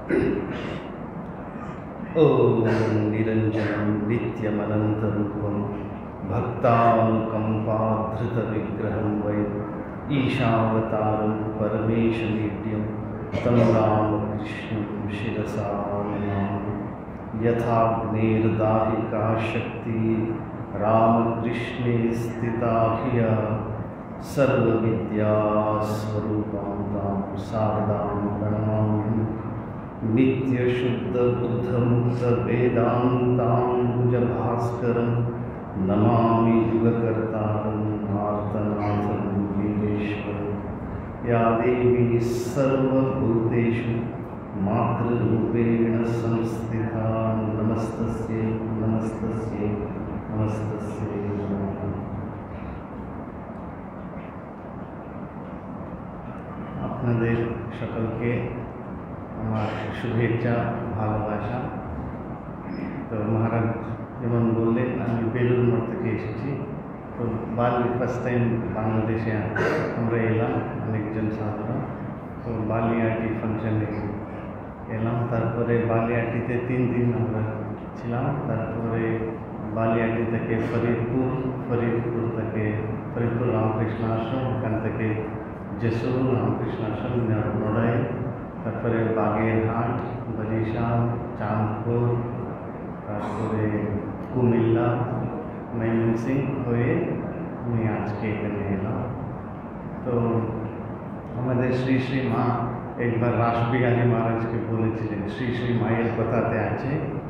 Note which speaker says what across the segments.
Speaker 1: ओम निरंजनं नित्यमनन्तरूपं भक्तानुकम्पाधृतविग्रहं वै ईशावतारं परमेशमीड्यं तं रामकृष्णं शिरसा नमामि। यथाग्नेर्दाहिका शक्ति रामकृष्णे स्थिता ह्य सर्वविद्यास्वरूपां तां शारदां प्रणमामि। नित्यशुद्धबुद्धमुक्तवेदान्ताम्बुजभास्करं नमामि युगकर्तारं आर्तनाथं वीरेश्वरं। या देवी सर्वभूतेषु मातृरूपेण संस्थिता नमस्तस्यै नमस्तस्यै नमस्तस्यै नमः। আপনাদের সকলকে আমার শুভেচ্ছা ভালোবাসা। তো মহারাজ যেমন বললেন, আমি বেলুর মঠ থেকে এসেছি। তো বালি ফার্স্ট টাইম বাংলাদেশে আমরা এলাম অনেকজন সাধুরা। তো বালিয়াটি ফাংশনে এলাম, তারপরে বালিয়াটিতে 3 দিন আমরা ছিলাম। তারপরে বালিয়াটি থেকে ফরিদপুর থেকে ফরিদপুর রামকৃষ্ণ আশ্রম, ওখান থেকে জেসুর রামকৃষ্ণ আশ্রম নড়াই, তারপরে বাগেরহাট, বরিশাল, চাঁদপুর, তারপরে কুমিল্লা, ময়মনসিংহ হয়ে আমি আজকে এখানে এলাম। তো আমাদের শ্রী শ্রী মা একবার রাসবিহারী মহারাজকে বলেছিলেন, শ্রী শ্রী মায়ের কথাতে আছে,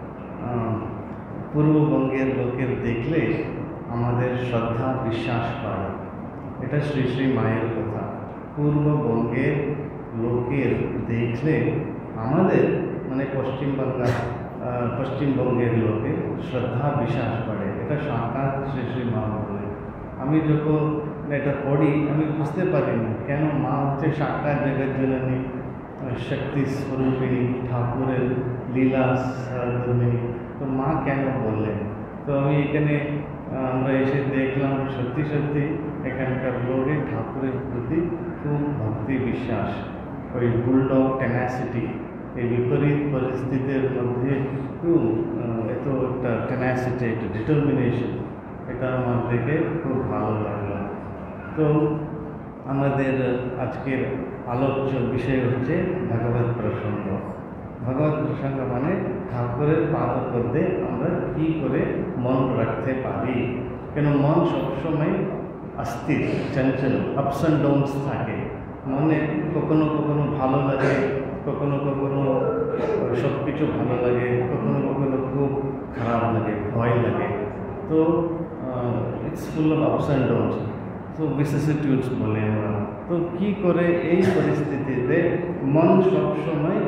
Speaker 1: পূর্ববঙ্গের লোকের দেখলে আমাদের শ্রদ্ধা বিশ্বাস বাড়ে। এটা শ্রী শ্রী মায়ের কথা। পূর্ববঙ্গের লোকের দেখলে আমাদের মানে পশ্চিমবঙ্গের লোকের শ্রদ্ধা বিশ্বাস বাড়ে। এটা সাক্ষাৎ শ্রী শ্রী মা বলে। আমি যখন এটা পড়ি আমি বুঝতে পারিনি কেন মা হচ্ছে সাক্ষাৎ জগজ্জননী, শক্তি স্বরূপিণী, ঠাকুরের লীলা সারধর্মিণী। তো মা কেন বললেন? তো আমি এখানে আমরা এসে দেখলাম সত্যি সত্যি এখানকার লোকের ঠাকুরের প্রতি খুব ভক্তি বিশ্বাস, ওই বুলডগ টেনাসিটি, এই বিপরীত পরিস্থিতির মধ্যে এত একটা টেনাসিটি, একটা ডিটারমিনেশন, এটা আমার দেখে খুব ভালো লাগলো। তো আমাদের আজকের আলোচ্য বিষয় হচ্ছে ভগবত প্রসঙ্গ। ভগবত প্রসঙ্গ মানে ঠাকুরের পাদপদ্মে আমরা কী করে মন রাখতে পারি। কেন মন সবসময় অস্থির, চঞ্চল, আপস অ্যান্ড ডাউনস থাকে। মনে কখনো কখনো ভালো লাগে, কখনো কখনো সব কিছু ভালো লাগে, কখনো কখনো খুব খারাপ লাগে, ভয় লাগে। তো it's full of ups and downs, তো ভিসিসিটিউডস বলে আমরা। তো কী করে এই পরিস্থিতিতে মন সবসময়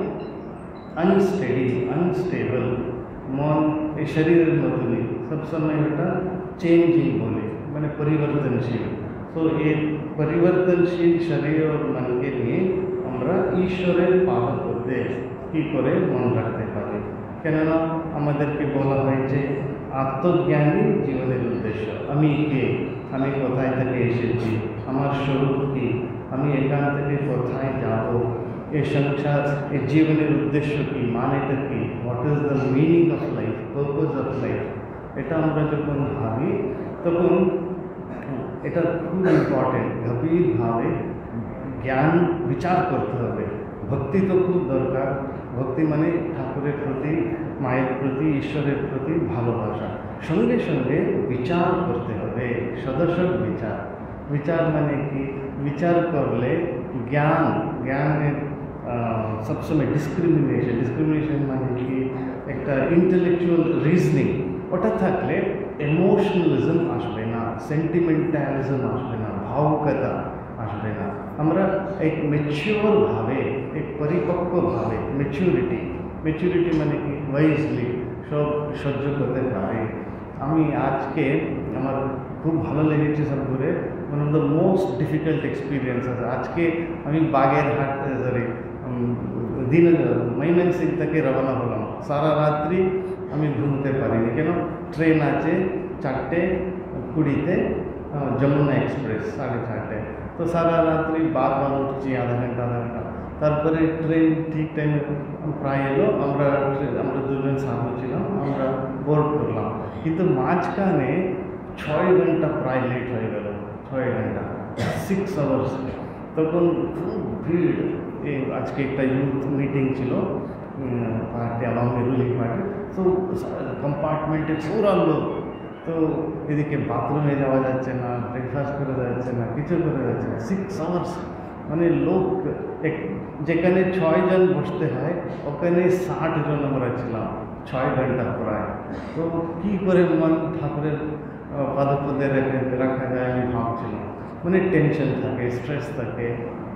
Speaker 1: আনস্টেবল, মন এই শরীরের মতনই সবসময় ওটা চেঞ্জিং বলে, মানে পরিবর্তনশীল। তো এই পরিবর্তনশীল শরীর ও মনকে নিয়ে আমরা ঈশ্বরের পাদপদ্মে কী করে মন রাখতে পারি। কেননা আমাদেরকে বলা হয়েছে আত্মজ্ঞানী জীবনের উদ্দেশ্য। আমি কে, আমি কোথায় থেকে এসেছি, আমার স্বরূপ কী, আমি এখান থেকে কোথায় যাব, এই সংসার, এই জীবনের উদ্দেশ্য কী, মানেটা কী, what is the meaning of life, purpose of life. এটা আমরা যখন ভাবি তখন এটা খুব ইম্পর্টেন্ট। গভীরভাবে জ্ঞান বিচার করতে হবে। ভক্তি তো খুব দরকার। ভক্তি মানে ঠাকুরের প্রতি, মায়ের প্রতি, ঈশ্বরের প্রতি ভালোবাসা। সঙ্গে সঙ্গে বিচার করতে হবে, সদর্শক বিচার। বিচার মানে কি? বিচার করলে জ্ঞানের সবসময় ডিসক্রিমিনেশন মানে কি? একটা ইন্টেলেকচুয়াল রিজনিং, ওটা থাকলে ইমোশনালিজম আসবে না, সেন্টিমেন্টালিজম আসবে না, ভাবুকতা আসবে না। আমরা এক ম্যাচিওরভাবে, এক পরিপক্কভাবে, ম্যাচুরিটি মানে কি? ওয়াইজলি সব সহ্য করতে পারি। আমি আজকে আমার খুব ভালো লেগেছে সব ঘুরে। One of the most difficult experiences. আজকে আমি বাগেরহাট ময়মনসিংহ থেকে রওনা হলাম। সারা রাত্রি আমি ঘুমোতে পারিনি। কেন? ট্রেন আছে 4:20 যমুনা এক্সপ্রেস 4:30। তো সারা রাত্রি বারবার উঠছি, আধা ঘন্টা। তারপরে ট্রেন ঠিক টাইমে প্রায় এলো, আমরা দুজন সাধু ছিলাম, আমরা বোর্ড করলাম, কিন্তু মাঝখানে 6 ঘন্টা প্রায় লেট হয়ে গেল, 6 ঘন্টা, 6 আওয়ার্স। তখন খুব ভিড়, আজকে একটা ইউথ মিটিং ছিল পার্টি, আওয়ামী রুলিং পার্টি, তো কম্পার্টমেন্টে পুরো লোক, তো এদিকে বাথরুমে যাওয়া যাচ্ছে না, ব্রেকফাস্ট করে যাচ্ছে না, কিছু করে যাচ্ছে না, 6 আওয়ার্স, মানে লোক যেখানে 6 জন বসতে হয় ওখানে 60 জন আমরা ছিলাম, 6 ঘন্টা প্রায়। তো কী করে মন ঠাকুরের পদে রাখা যায় আমি ভাবছিলাম, মানে টেনশন থাকে, স্ট্রেস থাকে,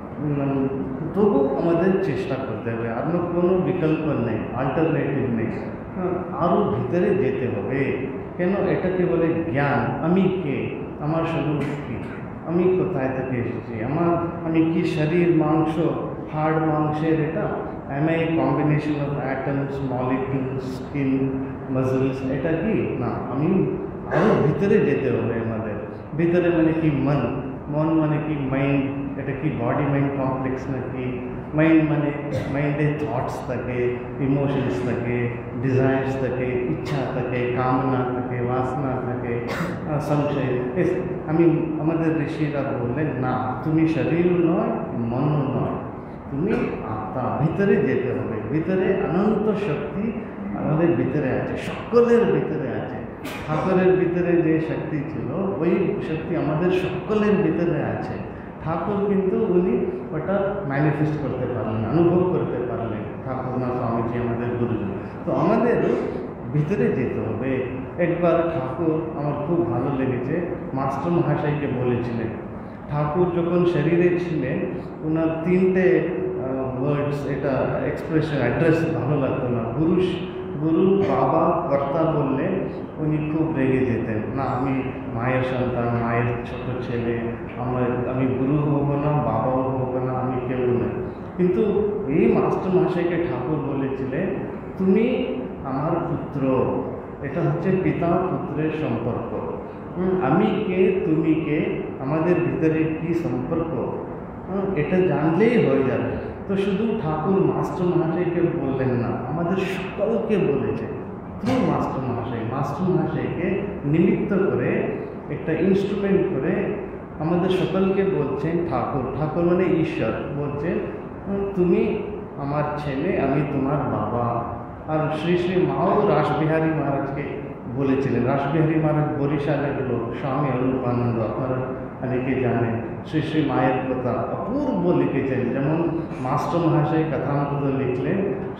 Speaker 1: তবু আমাদের চেষ্টা করতে হবে, আর কোনো বিকল্প নেই, অল্টারনেটিভ নেই, আরও ভিতরে যেতে হবে। কেন? এটাকে বলে জ্ঞান। আমি কে, আমার স্বরূপ কী, আমি কোথায় থেকে এসেছি, আমি কি শরীর, মাংস, হাড় মাংসের এটা, am I a combination of atoms, molecules, skin, muscles, এটা কি না, আমি আরও ভিতরে যেতে হবে। আমাদের ভিতরে মানে কি, মন মানে কি মাইন্ড, এটা কি বডি মাইন্ড কমপ্লেক্স নাকি? মাইন্ড মানে মাইন্ডে থটস থাকে, ইমোশনস থাকে, ডিজায়ার্স থাকে, ইচ্ছা থাকে, কামনা থাকে, বাসনা থাকে, সংশয়। আমাদের ঋষিরা বললেন না, তুমি শরীর নয়, মনও নয়, তুমি আত্মা, ভিতরে যেতে হবে। ভিতরে অনন্ত শক্তি আমাদের ভিতরে আছে, সকলের ভিতরে আছে। ঠাকুরের ভিতরে যে শক্তি ছিল ওই শক্তি আমাদের সকলের ভিতরে আছে। ঠাকুর কিন্তু উনি ওটা ম্যানিফেস্ট করতে পারলেন, অনুভব করতে পারলেন, ঠাকুর না স্বামীজি আমাদের গুরুজন। তো আমাদের ভিতরে যেতে হবে। একবার ঠাকুর, আমার খুব ভালো লেগেছে, মাস্টার মহাশয়কে বলেছিলেন, ঠাকুর যখন শরীরে ছিলেন ওনার 3টে ওয়ার্ডস, এটা এক্সপ্রেশন, অ্যাড্রেস ভালো লাগতো না। গুরু, বাবা, কর্তা বললে উনি খুব রেগে যেতেন, না আমি মায়ের সন্তান, মায়ের ছোট ছেলে, আমি গুরু হব না, বাবাও হব না, আমি কেউ নই। কিন্তু এই মাস্টার মহাশয়কে ঠাকুর বলেছিলেন, তুমি আমার পুত্র। এটা হচ্ছে পিতা পুত্রের সম্পর্ক। আমি কে, তুমি কে, আমাদের ভিতরে কি সম্পর্ক, এটা জানলেই হয়ে যাবে। তো শুধু ঠাকুর মাস্টার মহাশয়কে বললেন না, আমাদের সকলকে বলেছে থ্রু মাস্টার মহাশয়কে নিমিত্ত করে, একটা ইনস্ট্রুমেন্ট করে আমাদের সকলকে বলছেন ঠাকুর মানে ঈশ্বর, বলছেন তুমি আমার ছেলে, আমি তোমার বাবা। আর শ্রী শ্রী মাও রাসবিহারী মহারাজকে বলেছিলেন। রাসবিহারী মহারাজ বরিশালের লোক, স্বামী অরূপানন্দ, আপনারা অনেকে জানেন। শ্রী শ্রী মায়ের কথা অপূর্ব লিখেছেন, যেমন মাস্টার মহাশয় কথামৃত লিখলেন,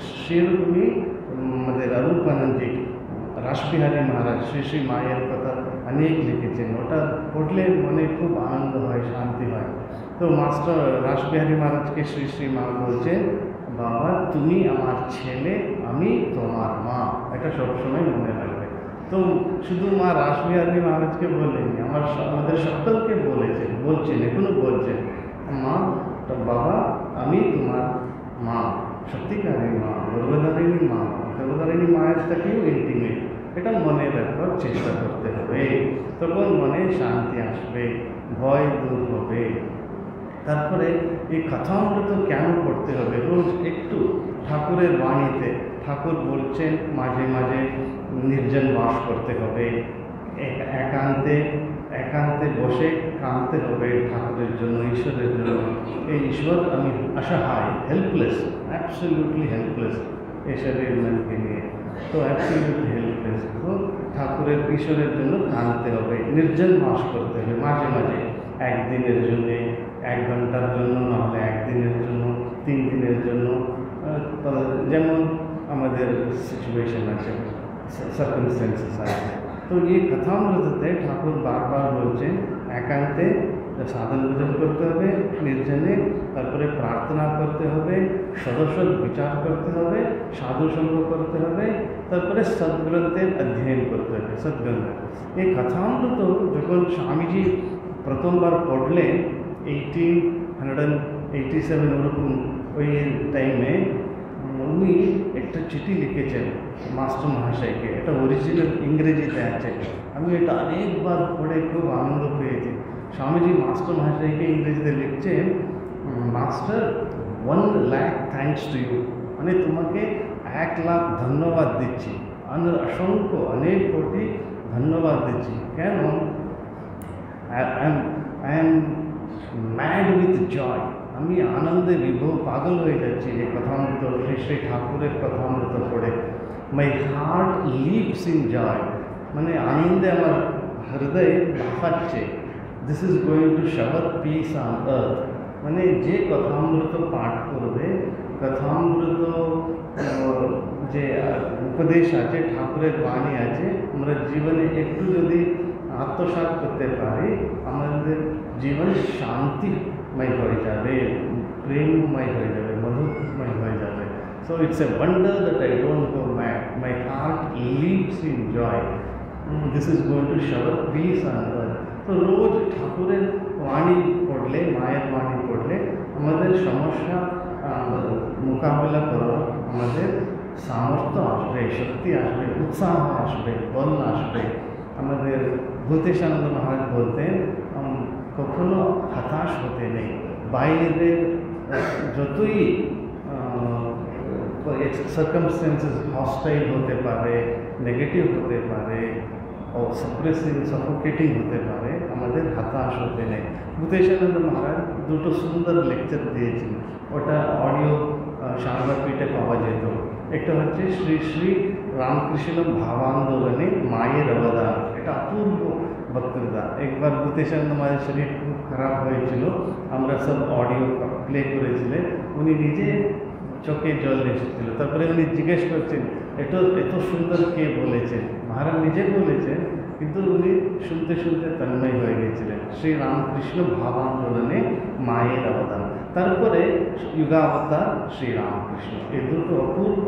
Speaker 1: সেরকমই আমাদের অরূপানন্দজি, রাসবিহারী মহারাজ শ্রী শ্রী মায়ের কথা অনেক লিখেছেন। ওটা পড়লে মনে খুব আনন্দ হয়, শান্তি হয়। তো মাস্টার রাসবিহারী মহারাজকে শ্রী শ্রী মা বলছেন, বাবা তুমি আমার ছেলে, আমি তোমার মা। এটা সবসময় মনে রাখবে। তো শুধু মা রাসবিহারী মহারাজকে বলেননি, আমাদের সকলকে বলছেন, এখনো বলছেন, মা, তো বাবা আমি তোমার মা, সত্যিকারের মা, গর্ভধারিণী মা, গর্ভধারিণী মায়ের থেকেও ইন্টিমেট। এটা মনে রাখার চেষ্টা করতে হবে, তখন মনে শান্তি আসবে, ভয় দূর হবে। তারপরে এই কথামৃত কেন পড়তে হবে? রোজ একটু ঠাকুরের বাণীতে ঠাকুর বলছেন, মাঝে মাঝে নির্জন বাস করতে হবে, একান্তে বসে কাঁদতে হবে ঠাকুরের জন্য, ঈশ্বরের জন্য। এই ঈশ্বর আমি অসহায়, হেল্পলেস, অ্যাবসলিউটলি হেল্পলেস এই শরীর মনকে নিয়ে, তো অ্যাবসলিউটলি হেল্পলেস। তো ঠাকুরের, ঈশ্বরের জন্য কাঁদতে হবে, নির্জন বাস করতে হবে মাঝে মাঝে, একদিনের জন্যে, 1 ঘন্টার জন্য, নাহলে 1 দিনের জন্য, 3 দিনের জন্য, যেমন আমাদের সিচুয়েশন আছে, সার্কামস্টেন্সেস আছে। তো এই কথামৃততে ঠাকুর বারবার বলছেন, একান্তে সাধন ভোজন করতে হবে, নির্জনে, তারপরে প্রার্থনা করতে হবে, সদস্য বিচার করতে হবে, সাধু সঙ্গ করতে হবে, তারপরে সদ্গ্রন্থের অধ্যয়ন করতে হবে, সদ্গ্রন্থ। এই কথামৃত যখন স্বামীজি প্রথমবার পড়লেন 1887 ওরকম ওই টাইমে, উনি একটা চিঠি লিখেছেন মাস্টার মহাশয়কে। এটা অরিজিনাল ইংরেজিতে আছে, আমি এটা অনেকবার পড়ে খুব আনন্দ পেয়েছি। স্বামীজি মাস্টার মহাশয়কে ইংরেজিতে লিখছেন, মাস্টার 1,00,000 থ্যাঙ্কস টু ইউ, মানে তোমাকে 1,00,000 ধন্যবাদ দিচ্ছি, অসংখ্য অনেক কোটি ধন্যবাদ দিচ্ছি। কেন? I am mad with joy, আমি আনন্দে বিভোর পাগল হয়ে যাচ্ছি যে কথামৃত শ্রী শ্রী ঠাকুরের কথামৃত পড়ে। My heart lives in joy, মানে আনন্দে আমার হৃদয় লাফাচ্ছে। This is going to shower peace on earth, মানে যে কথামৃত পাঠ করবে, কথামৃত যে উপদেশ আছে, ঠাকুরের বাণী আছে, আমরা জীবনে একটু যদি আত্মসাৎ করতে পারি, আমাদের জীবন শান্তিময় হয়ে যাবে, প্রেমময় হয়ে যাবে, মধুরময় হয়ে যাবে। So it's a wonder that I don't go mad, my heart lives in joy, this is going to shower peace on earth. তো রোজ ঠাকুরের বাণী পড়লে, মায়ের বাণী পড়লে আমাদের সমস্যা মোকাবিলা করার আমাদের সামর্থ্য আসবে, শক্তি আসবে, উৎসাহ আসবে, বল আসবে। আমাদের ভূতেশানন্দ মহারাজ বলতেন, কখনো হতাশ হতে নেই। বাইরে যতই সার্কামস্টেন্সেস হস্টাইল হতে পারে, নেগেটিভ হতে পারে, ও সাপ্রেসিং সাফোকেটিং হতে পারে, আমাদের হতাশ হতে নেই। ভূতেশানন্দ মহারাজ দুটো সুন্দর লেকচার দিয়েছেন, ওটা অডিও সারদাপীঠে পাওয়া যেত। একটা হচ্ছে শ্রী শ্রী রামকৃষ্ণ ভাবান্দোলনে মায়ের অবদান, এটা অপূর্ব বক্তৃতা। একবার ভূতেশানন্দ মহারাজের শরীর খুব খারাপ হয়েছিল, আমরা সব অডিও প্লে করেছিলেন, উনি নিজে চোখে জল এসেছিল। তারপরে উনি জিজ্ঞেস করছেন, এত সুন্দর কে বলেছেন? মহারাজ নিজে বলেছেন, কিন্তু উনি শুনতে শুনতে তন্ময় হয়ে গেছিলেন। শ্রী রামকৃষ্ণ ভাবান্দোলনে মায়ের অবদান, তারপরে যুগাবতার শ্রী রামকৃষ্ণ, এই দুটো অপূর্ব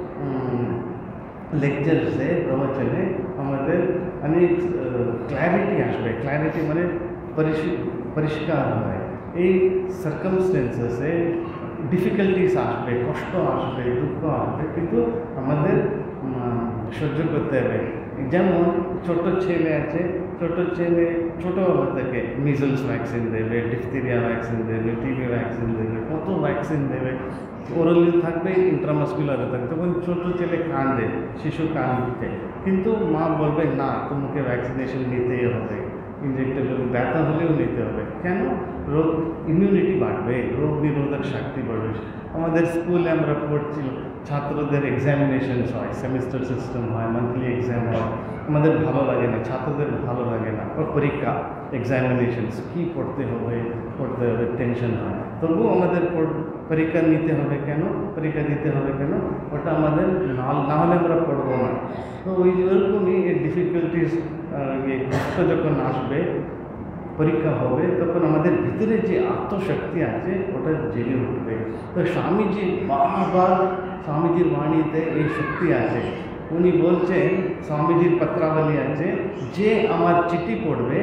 Speaker 1: লেকচারসে, প্রবচনে আমাদের অনেক ক্ল্যারিটি আসবে। ক্ল্যারিটি মানে পরিষ্কার হয়। এই সার্কামস্টেন্সেসে ডিফিকাল্টিস আসবে, কষ্ট আসবে, দুঃখ আসবে, কিন্তু আমাদের সহ্য করতে হবে। যেমন ছোট ছেলে আছে, ছোট ছেলে ছোটোবেলা থেকে মিজলস ভ্যাকসিন দেবে, ডিফথেরিয়া ভ্যাকসিন দেবে, টিবি ভ্যাকসিন দেবে, কত ভ্যাকসিন দেবে। ওরালি থাকবে, ইন্ট্রামাসকুলারে থাকবে, তখন ছোটো ছেলে কাঁদে, শিশু কাঁদতে, কিন্তু মা বলবে না, তোমাকে ভ্যাকসিনেশন নিতেই হবে, ইনজেক্টেবল, ব্যথা হলেও নিতে হবে। কেন? রোগ ইমিউনিটি বাড়বে, রোগ নিরোধক শক্তি বাড়বে। আমাদের স্কুলে আমরা পড়ছি, ছাত্রদের এক্সামিনেশনস হয়, সেমিস্টার সিস্টেম হয়, মান্থলি এক্সাম হয়, আমাদের ভালো লাগে না, ছাত্রদের ভালো লাগে না। পরীক্ষা, এক্সামিনেশনস, কী পড়তে হবে, টেনশন হয়। তবুও আমাদের পরীক্ষা নিতে হবে কেন, পরীক্ষা দিতে হবে কেন? ওটা আমাদের না হলে আমরা পড়বো না। তো ওই ওরকমই এই ডিফিকাল্টিস, কষ্ট যখন আসবে, পরীক্ষা হবে, তখন আমাদের ভিতরে যে আত্মশক্তি আছে ওটা জেগে উঠবে। তো স্বামীজি বারবার, স্বামীজির বাণীতে এই শক্তি আছে। উনি বলছেন, স্বামীজির পত্রাবলী আছে, যে আমার চিঠি পড়বে,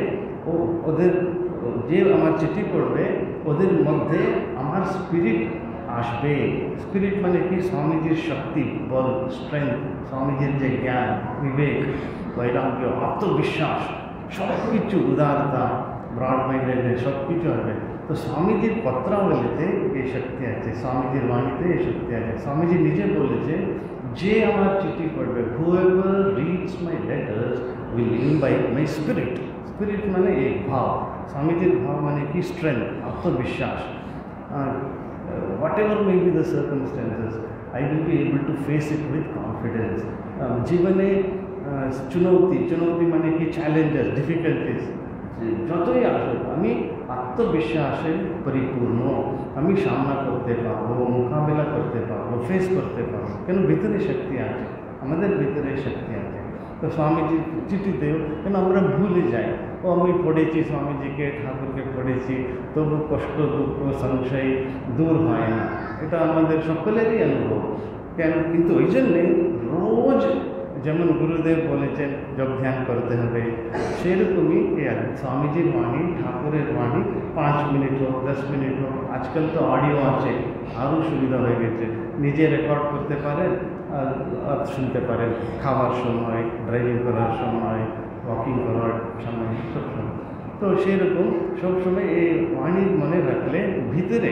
Speaker 1: ওদের মধ্যে আমার স্পিরিট আসবে। স্পিরিট মানে কি? স্বামীজির শক্তি, বল, স্ট্রেংথ, স্বামীজির যে জ্ঞান, বিবেক, বৈরাগ্য, আত্মবিশ্বাস, সব কিছু, উদারতা, ব্রড মাইন্ডেডনেস, সব কিছু হবে। তো স্বামীজির পত্রাবলীতে এই শক্তি আছে, স্বামীজির বাণীতে এই শক্তি আছে। স্বামীজি নিজে বলেছে, যে আমার চিঠি পড়বে, whoever reads my letters will imbibe my spirit. Spirit মানে এই ভাব, স্বামীজির ভাব মানে কি? স্ট্রেংথ, আত্মবিশ্বাস। whatever may be the circumstances, I will be able to face it with confidence. জীবনে চুনৌতি মানে কি? চ্যালেঞ্জেস, ডিফিকাল্টিস যতই আসুক, আমি আত্মবিশ্বাসে পরিপূর্ণ, আমি সামনা করতে পারবো, মোকাবেলা করতে পারবো, ফেস করতে পারবো। কেন? ভিতরে শক্তি আছে, আমাদের ভিতরে শক্তি আছে। তো স্বামীজি চিঠিতেও কেন আমরা ভুলে যাই, আমি পড়েছি স্বামীজিকে, ঠাকুরকে পড়েছি, তবু কষ্ট, দুঃখ, সংশয় দূর হয় না। এটা আমাদের সকলেরই অনুভব। কেন? কিন্তু ওই জন্যে রোজ, যেমন গুরুদেব বলেছেন যোগ ধ্যান করতে হবে, সেরকমই স্বামীজির বাণী, ঠাকুরের বাণী 5 মিনিট হোক, 10 মিনিট হোক, আজকাল তো অডিও আছে, আরও সুবিধা হয়ে গেছে, নিজে রেকর্ড করতে পারেন আর শুনতে পারেন, খাওয়ার সময়, ড্রাইভিং করার সময়, ওয়াকিং করার সময়, সবসময়। তো সেরকম সবসময় এই বাণী মনে রাখলে ভিতরে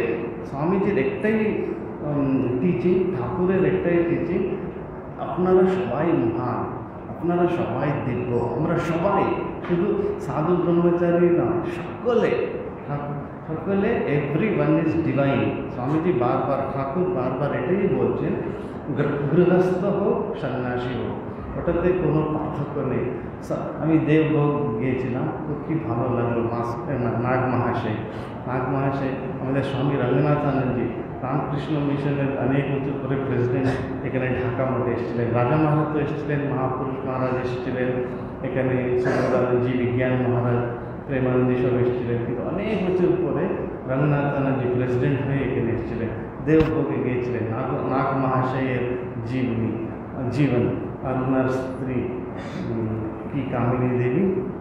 Speaker 1: স্বামীজির একটাই টিচিং, ঠাকুরের একটাই টিচিং, আপনারা সবাই মহান, আপনারা সবাই দিব্য, আমরা সবাই, শুধু সাধু ব্রহ্মচারী না, সকলে সকলে, everyone is divine. Swamiji বারবার, ঠাকুর বারবার এটাই বলছেন, গৃহস্থ হোক সন্ন্যাসী হোক, ওটাতে কোনো পার্থক্য নেই। আমি দেবভোগ গিয়েছিলাম, তো কী ভালো লাগলো, নাগ মহাশয় আমাদের স্বামী রঙ্গনাথানন্দজি রামকৃষ্ণ মিশনের অনেক উঁচু করে প্রেসিডেন্ট এখানে ঢাকা মঠে এসেছিলেন, রাজা মহারাজ তো এসেছিলেন, মহাপুরুষ মহারাজ এসেছিলেন এখানে, সর্বদানন্দজি, বিজ্ঞান মহারাজ, প্রেমানন্দজি সব এসেছিলেন, কিন্তু অনেক উঁচুর পরে রঙ্গনাথানন্দজি প্রেসিডেন্ট হয়ে এখানে এসেছিলেন, দেবভোগে গিয়েছিলেন। নাগ মহাশয়ের জীবন আর ওনার স্ত্রী কি কামিনী দেবী,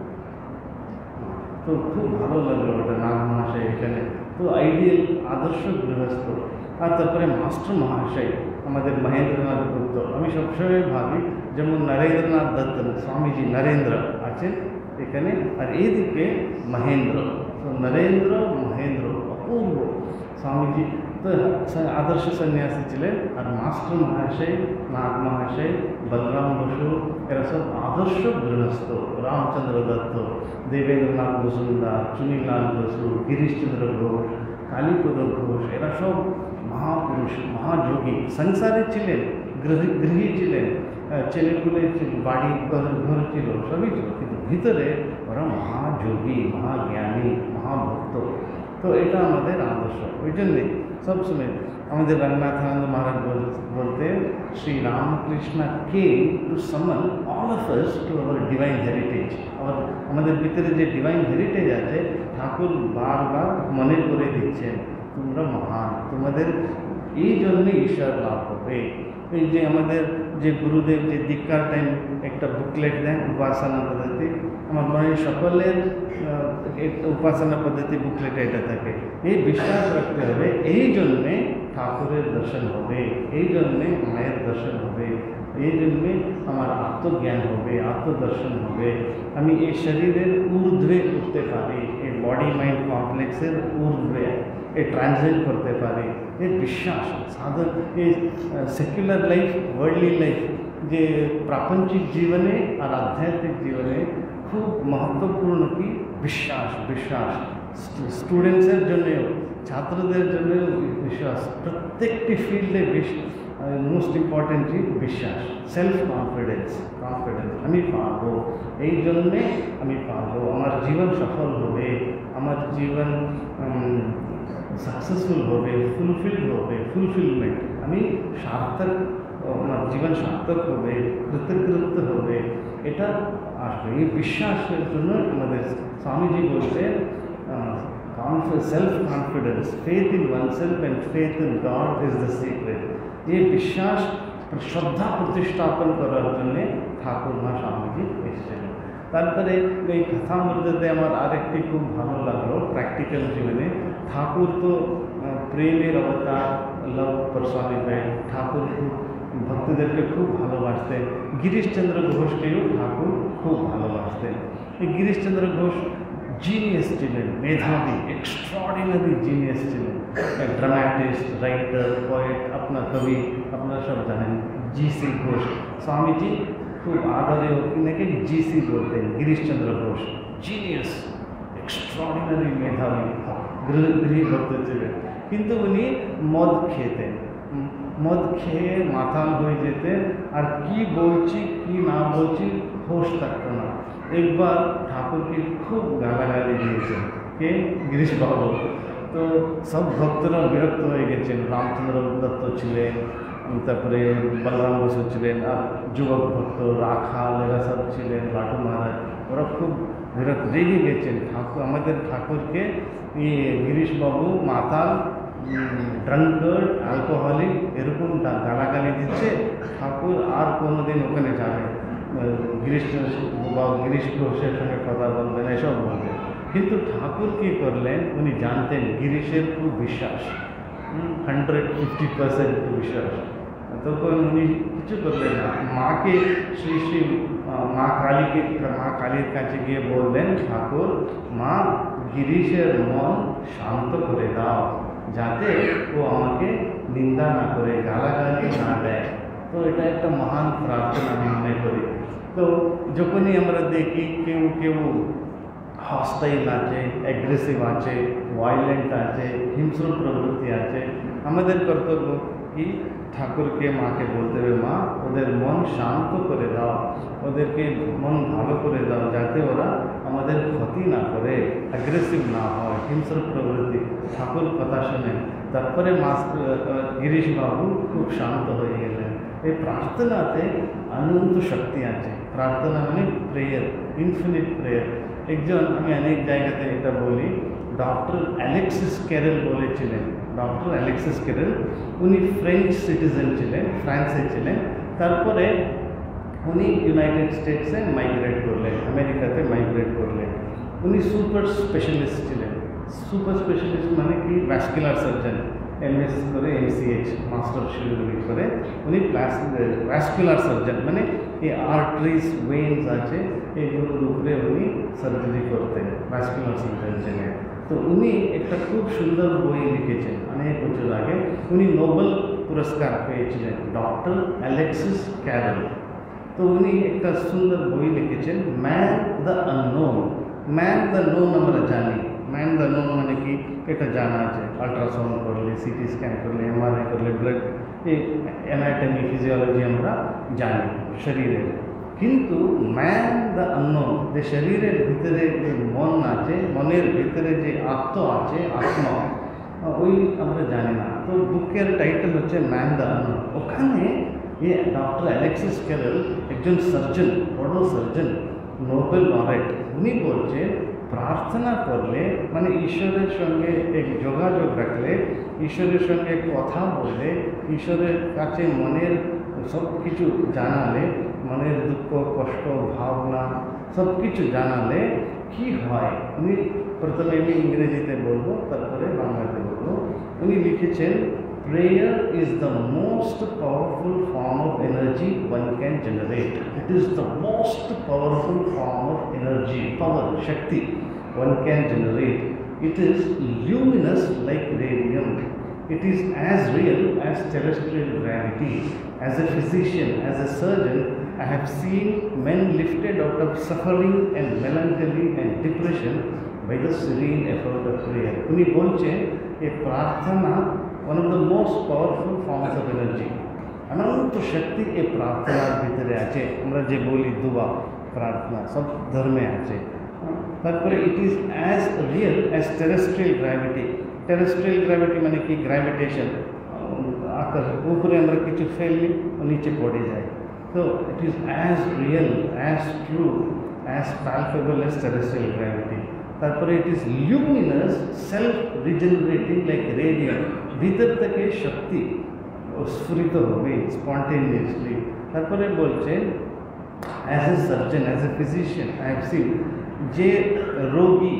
Speaker 1: তো খুব ভালো লাগলো ওটা, নাগ মহাশয় এখানে, তো আইডিয়াল আদর্শ গৃহস্থ। আর তারপরে মাস্টার মহাশয় আমাদের মহেন্দ্রনাথ গুপ্ত, আমি সবসময় ভাবি যেমন নরেন্দ্রনাথ দত্ত, স্বামীজি নরেন্দ্র আছেন এখানে, আর এইদিকে মহেন্দ্র, তো নরেন্দ্র মহেন্দ্র অপূর্ব। স্বামীজি তো আদর্শ সন্ন্যাসী ছিলেন, আর মাস্টার মহাশয়, নাগ মহাশয়, বলরাম বসু, এরা সব আদর্শ গৃহস্থ। রামচন্দ্র দত্ত, দেবেন্দ্রনাথ মজুমদার, চুনিলাল বসু, গিরিশচন্দ্র ঘোষ, কালীপদ ঘোষ, এরা সব মহাপুরুষ, মহাযোগী, সংসারে ছিলেন, গৃহী ছিলেন, ছেলেপুলে বাড়ি ঘর ছিল, সবই ছিল, কিন্তু ভিতরে ওরা মহাযোগী, মহাজ্ঞানী, মহাভক্ত। তো এটা আমাদের আদর্শ। ওই জন্যে সবসময় আমাদের রঙ্গনাথানন্দ মহারাজ বলতে, Shri Ramakrishna came to summon all of us to our divine heritage. আমাদের ভিতরে যে ডিভাইন হেরিটেজ আছে, ঠাকুর বারবার মনে করে দিচ্ছেন, তোমরা মহান, তোমাদের এই জন্যে ঈশ্বর লাভ হবে। এই যে আমাদের যে গুরুদেব যে দীক্ষার টাইম একটা বুকলেট দেন, উপাসনা পদ্ধতি, আমার মনে হয় সকলের উপাসনা পদ্ধতি বুকলেটে এটা থাকে। এই বিশ্বাস রাখতে হবে, এই জন্যে ঠাকুরের দর্শন হবে, এই জন্যে মায়ের দর্শন হবে, এই জন্যে আমার আত্মজ্ঞান হবে, আত্মদর্শন হবে, আমি এই শরীরের ঊর্ধ্বে উঠতে পারি, এই বডি মাইন্ড কমপ্লেক্সের ঊর্ধ্বে এ ট্রান্সেন্ড করতে পারি। এই বিশ্বাস সাধন, এই সেকুলার লাইফ, ওয়ার্ল্ডলি লাইফ, যে প্রাপঞ্চিক জীবনে আর আধ্যাত্মিক জীবনে খুব মহত্বপূর্ণ কি বিশ্বাস। স্টুডেন্টসের জন্যেও, ছাত্রদের জন্যেও বিশ্বাস, প্রত্যেকটি ফিল্ডে মোস্ট ইম্পর্টেন্টলি বিশ্বাস, সেলফ কনফিডেন্স। আমি পারবো, এই জন্যে আমি পারবো, আমার জীবন সফল হবে, আমার জীবন সাকসেসফুল হবে, ফুলফিলড হবে, ফুলফিলমেন্ট, আমি সার্থক, আমার জীবন সার্থক হবে, কৃতকৃত্য হবে, এটা আসবে। এই বিশ্বাসের জন্য আমাদের স্বামীজি বলতেন, self confidence, faith in oneself and faith in God is the secret. এই বিশ্বাস, শ্রদ্ধা প্রতিষ্ঠাপন করার জন্যে ঠাকুর মা স্বামীজি এসেছিলেন। তারপরে এই কথামৃততে আমার আরেকটি খুব ভালো লাগলো প্র্যাকটিক্যাল জীবনে, ঠাকুর তো প্রেমের অবতার, লাভ পার্সনিফাইড, ঠাকুর খুব ভক্তদেরকে খুব ভালোবাসতেন। গিরিশচন্দ্র ঘোষকেও ঠাকুর খুব ভালোবাসতেন। এই গিরিশচন্দ্র ঘোষ জিনিয়াস ছিলেন, মেধাবী, এক্সট্রাঅর্ডিনারি জিনিয়াস ছিলেন, ড্রামাটিস্ট, রাইটার, পোয়েট, আপনার কবি, আপনারা সব জানেন জি.সি. ঘোষ। স্বামীজি খুব আদরে ওনাকে জি.সি. বলতেন, গিরিশচন্দ্র ঘোষ, জিনিয়াস, এক্সট্রাঅর্ডিনারি মেধাবী, গৃহী ভক্ত ছিলেন, কিন্তু উনি মদ খেতেন, মদ খেয়ে মাতাল হয়ে যেতেন, আর কি বলছি কি না বলছি হোশ থাকতো না। একবার ঠাকুরকে খুব গালাগালি দিয়েছেন, কে? গিরিশ বাবু। তো সব ভক্তরা বিরক্ত হয়ে গেছেন, রামচন্দ্র দত্ত ছিলেন, তারপরে বলরাম বসু ছিলেন, আর যুবক ভক্ত রাখাল এরা সব ছিলেন, লাটু মহারাজ, ওরা খুব রেগে গেছেন আমাদের ঠাকুরকে। গিরিশবাবু মাতাল, ড্রাঙ্কার্ড, অ্যালকোহলিক, এরকম গালাগালি দিচ্ছে, ঠাকুর আর কোনোদিন ওখানে যাবে, গিরিশ ঘোষের সঙ্গে কথা বলবেন, এসব বলবেন। কিন্তু ঠাকুর কী করলেন, উনি জানতেন গিরিশের খুব বিশ্বাস, 150% বিশ্বাস, তখন উনি কিছু করলেন না, মাকে শ্রী শ্রী মা কালীর কাছে গিয়ে বললেন, ঠাকুর মা, গিরিশের মন শান্ত করে দাও, যাতে ও আমাকে নিন্দা না করে, গালাগালি না দেয়। তো এটা একটা মহান প্রার্থনা আমি মনে করি। তো যখনই আমরা দেখি কেউ কেউ হস্টাইল আছে, অ্যাগ্রেসিভ আছে, ভায়োলেন্ট আছে, হিংস্র প্রবৃত্তি আছে, আমাদের কর্তব্য কি ঠাকুরকে, মাকে বলতে হবে, মা ওদের মন শান্ত করে দাও, ওদেরকে মন ভালো করে দাও, যাতে ওরা আমাদের ক্ষতি না করে, অ্যাগ্রেসিভ না হয়, হিংস্র প্রবৃত্তি। ঠাকুর কথা শোনেন, তারপরে গিরিশ বাবু খুব শান্ত হয়ে গেলেন। এই প্রার্থনাতে অনন্ত শক্তি আছে। প্রার্থনা মানে প্রেয়ার, ইনফিনিট প্রেয়ার। একজন, আমি অনেক জায়গাতে এটা বলি, ডক্টর অ্যালেক্সিস ক্যারেল বলেছিলেন। ডক্টর অ্যালেক্সিস ক্যারেল উনি ফ্রেঞ্চ সিটিজেন ছিলেন, ফ্রান্সে ছিলেন। তারপরে উনি ইউনাইটেড স্টেটসে মাইগ্রেট করলেন, আমেরিকাতে মাইগ্রেট করলেন। উনি সুপার স্পেশালিস্ট ছিলেন। সুপার স্পেশালিস্ট মানে কি, ভ্যাসকুলার সার্জন, এমএস করে, এমসিএইচ মাস্টার শিলিগুড়ি করে উনি ভ্যাসকুলার সার্জন, মানে এই আর্টারিজ, ভেইনস আছে, এগুলোর উপরে উনি সার্জারি করতেন, ভ্যাসকুলার সার্জন ছিলেন। তো উনি একটা খুব সুন্দর বই লিখেছেন অনেক বছর আগে। উনি নোবেল পুরস্কার পেয়েছিলেন, ডক্টর অ্যালেক্সিস ক্যারেল। তো উনি একটা সুন্দর বই লিখেছেন, man the unknown. Man the known আমরা জানি, ম্যান দ্য নোন মানে কি এটা জানা আছে, আল্ট্রাসাউন্ড করলে, সিটি স্ক্যান করলে, এমআরআই করলে, ব্লাড, এই অ্যানাটমি, ফিজিওলজি আমরা জানি শরীরের। কিন্তু ম্যান দ্য আননোন, যে শরীরের ভিতরে যে মন আছে, মনের ভিতরে যে আত্ম আছে, আত্মা, ওই আমরা জানি না। তো বুকের টাইটেল হচ্ছে ম্যান দ্য আননোন। ওখানে ये डॉक्टर অ্যালেক্সিস ক্যারেল একজন সার্জন, বড় সার্জন, নোবেল লরেট। উনি বলছেন প্রার্থনা করলে, মানে ঈশ্বরের সঙ্গে এক যোগাযোগ রাখলে, ঈশ্বরের সঙ্গে কথা বললে, ঈশ্বরের কাছে মনের সব কিছু জানালে, মনের দুঃখ, কষ্ট, ভাবনা সব কিছু জানালে কি হয়। উনি প্রথমে আমি ইংরেজিতে বলবো, তারপরে বাংলাতে বলবো। উনি লিখেছেন, prayer is the most powerful form of energy one can generate. It is the most powerful form of energy, power, shakti one can generate. It is luminous like radium. It is as real as terrestrial gravity. As a physician, as a surgeon, I have seen men lifted out of suffering and melancholy and depression by the serene effort of prayer. উনি বলছেন এই প্রার্থনা one of the most powerful forms of energy. অনন্ত শক্তি এই প্রার্থনার ভিতরে আছে। আমরা যে বলি দুয়া, প্রার্থনা সব ধর্মে আছে। তারপরে it is as real as terrestrial gravity. Terrestrial gravity মানে কি, গ্র্যাভিটেশন, আকাশ, উপরে আমরা কিছু ফেললে নিচে পড়ে যায়। তো it is as real, as true, as palpable as terrestrial gravity. তারপরে it is luminous, self regenerating like radium. ভিতর থেকে শক্তি স্ফুরিত হবে স্পন্টেনিয়াসলি। তারপরে বলছেন, as a surgeon, as a physician, I have seen, যে রোগী,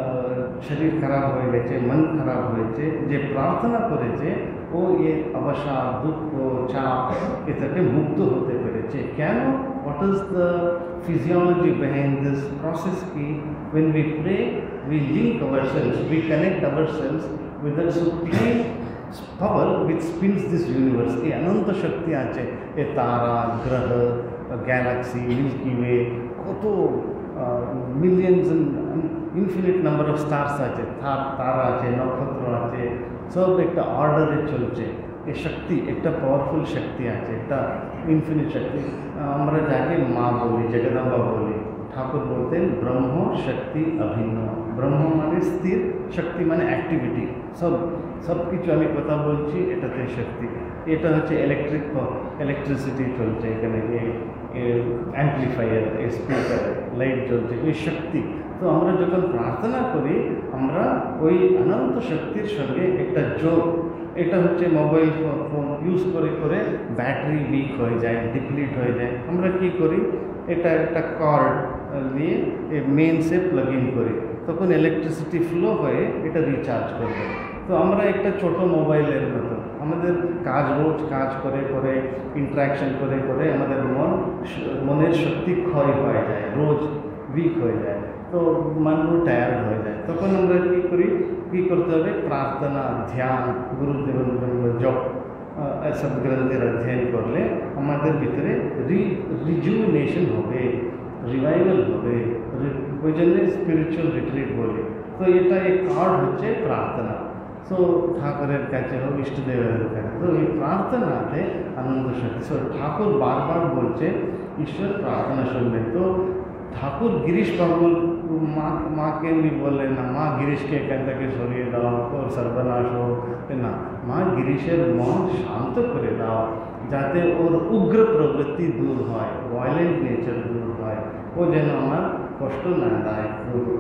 Speaker 1: শরীর খারাপ হয়ে গেছে, মন খারাপ হয়েছে, যে প্রার্থনা করেছে, ও এ অবসাদ, দুঃখ, চাপ এ থেকে মুক্ত হতে পেরেছে। কেন? What is the physiology behind this process? When we pray, we link ourselves, we connect ourselves with the supreme power which spins this universe. এই অনন্ত শক্তি আছে, এ তারা, গ্রহ, গ্যালাক্সি, মিল্কি ওয়ে, কত millions infinite number of stars আছে, তারা আছে, নক্ষত্র আছে, সব একটা অর্ডারে চলছে। এই শক্তি একটা পাওয়ারফুল শক্তি আছে, একটা ইনফিনিট শক্তি। আমরা যাকে মা বলি, জগদম্বা বলি, ঠাকুর বলতেন ব্রহ্ম শক্তি অভিন্ন। ব্রহ্ম মানে স্থির, শক্তি মানে অ্যাক্টিভিটি, সব কিছু আমি কথা বলছি এটাতে শক্তি। এটা হচ্ছে ইলেকট্রিসিটি চলছে এখানে, অ্যাম্প্লিফায়ার, স্পিকার, লাইট জ্বলছে, এই শক্তি। তো আমরা যখন প্রার্থনা করি, আমরা ওই অনন্ত শক্তির সঙ্গে একটা যোগ। এটা হচ্ছে মোবাইল ফোন ইউজ করে করে ব্যাটারি উইক হয়ে যায়, ডিপ্লিট হয়ে যায়। আমরা কি করি, এটা একটা কর্ড দিয়ে মেইনসে প্লাগ ইন করি, তখন ইলেকট্রিসিটি ফ্লো হয়ে এটা রিচার্জ করবে। তো আমরা একটা ছোট মোবাইলের মতো, আমাদের রোজ কাজ করে করে, ইন্টারাকশন করে করে আমাদের মনের শক্তি ক্ষয় হয়ে যায়, রোজ উইক হয়ে যায়। তো মনও টায়ার্ড হয়ে যায়। তখন আমরা কী করতে হবে, প্রার্থনা, ধ্যান, গুরুদেবের জপ, এসব গ্রন্থের অধ্যয়ন করলে আমাদের ভিতরে রিজুভিনেশন হবে, রিভাইভাল হবে। ওই জন্য স্পিরিচুয়াল রিট্রিট বলি। তো এটা এক কার্ড হচ্ছে প্রার্থনা। সো ঠাকুরের কাছে হোক, ইষ্টদেবের কাছে, তো এই প্রার্থনাতে আনন্দ শক্তি। সো ঠাকুর বারবার বলছে ঈশ্বর প্রার্থনা শুনবেন। তো ঠাকুর গিরিশ বাবুর মাকে এমনি বললেন না, মা গিরিশকে এখান থেকে সরিয়ে দাও, ওর সর্বনাশ হোক না, মা গিরিশের মন শান্ত করে দাও, যাতে ওর উগ্র প্রবৃত্তি দূর হয়, ভায়োলেন্ট নেচার দূর হয়, ও যেন আমার কষ্ট না দেয়।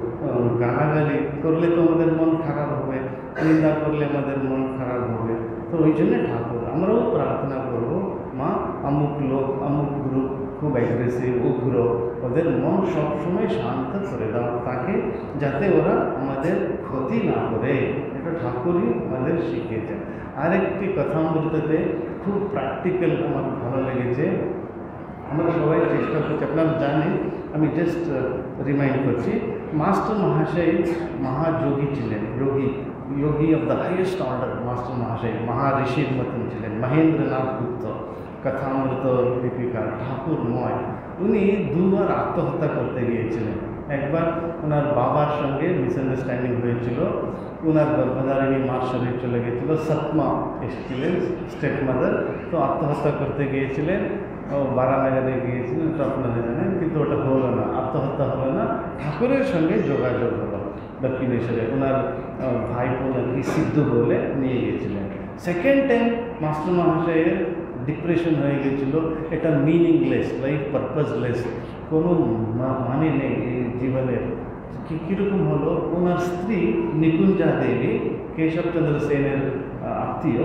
Speaker 1: গালাগালি করলে তো আমাদের মন খারাপ হবে, নিন্দা করলে আমাদের মন খারাপ হবে। তো ওই জন্য ঠাকুর আমরাও প্রার্থনা করবো, মা অমুক লোক, অমুক গ্রুপ খুব অ্যাগ্রেসিভ, উগ্র, ওদের মন সবসময় শান্ত করে দাও, তাকে যাতে ওরা আমাদের ক্ষতি না করে। এটা ঠাকুরই আমাদের শিখিয়েছেন। আরেকটি কথামৃততে খুব প্র্যাকটিক্যাল আমার ভালো লেগেছে। আমরা সবাই চেষ্টা করছি, আপনারা জানেন, আমি জাস্ট রিমাইন্ড করছি, মাস্টার মহাশয় মহাযোগী ছিলেন, yogi of the highest order. Master Mahashay মহাঋষির মতন ছিলেন। মহেন্দ্রনাথ গুপ্ত, কথামৃত দীপিকা, ঠাকুরময়, উনি দুবার আত্মহত্যা করতে গিয়েছিলেন। একবার ওনার বাবার সঙ্গে মিসআন্ডারস্ট্যান্ডিং হয়েছিল, ওনার গর্ভধারিণী মার শরীর চলে গিয়েছিল, সৎমা এসেছিলেন, স্টেপ মাদার, তো আত্মহত্যা করতে গিয়েছিলেন। ও বারানগরে গিয়েছিলেন, তো আপনারা জানেন, কিন্তু ওটা হলো না, আত্মহত্যা হলো না। ঠাকুরের সঙ্গে যোগাযোগ হলো দক্ষিণেশ্বরে, ওনার ভাইপো নাকি সিদ্ধু বলে নিয়ে গিয়েছিলেন। সেকেন্ড টাইম মাস্টার মহাশয়ের ডিপ্রেশন হয়ে গেছিল, এটা মিনিংলেস লাইফ, পারপাসলেস, কোনো মানে নেই এই জীবনের। কীরকম হলো, ওনার স্ত্রী নিকুঞ্জা দেবী, কেশবচন্দ্র সেনের আত্মীয়,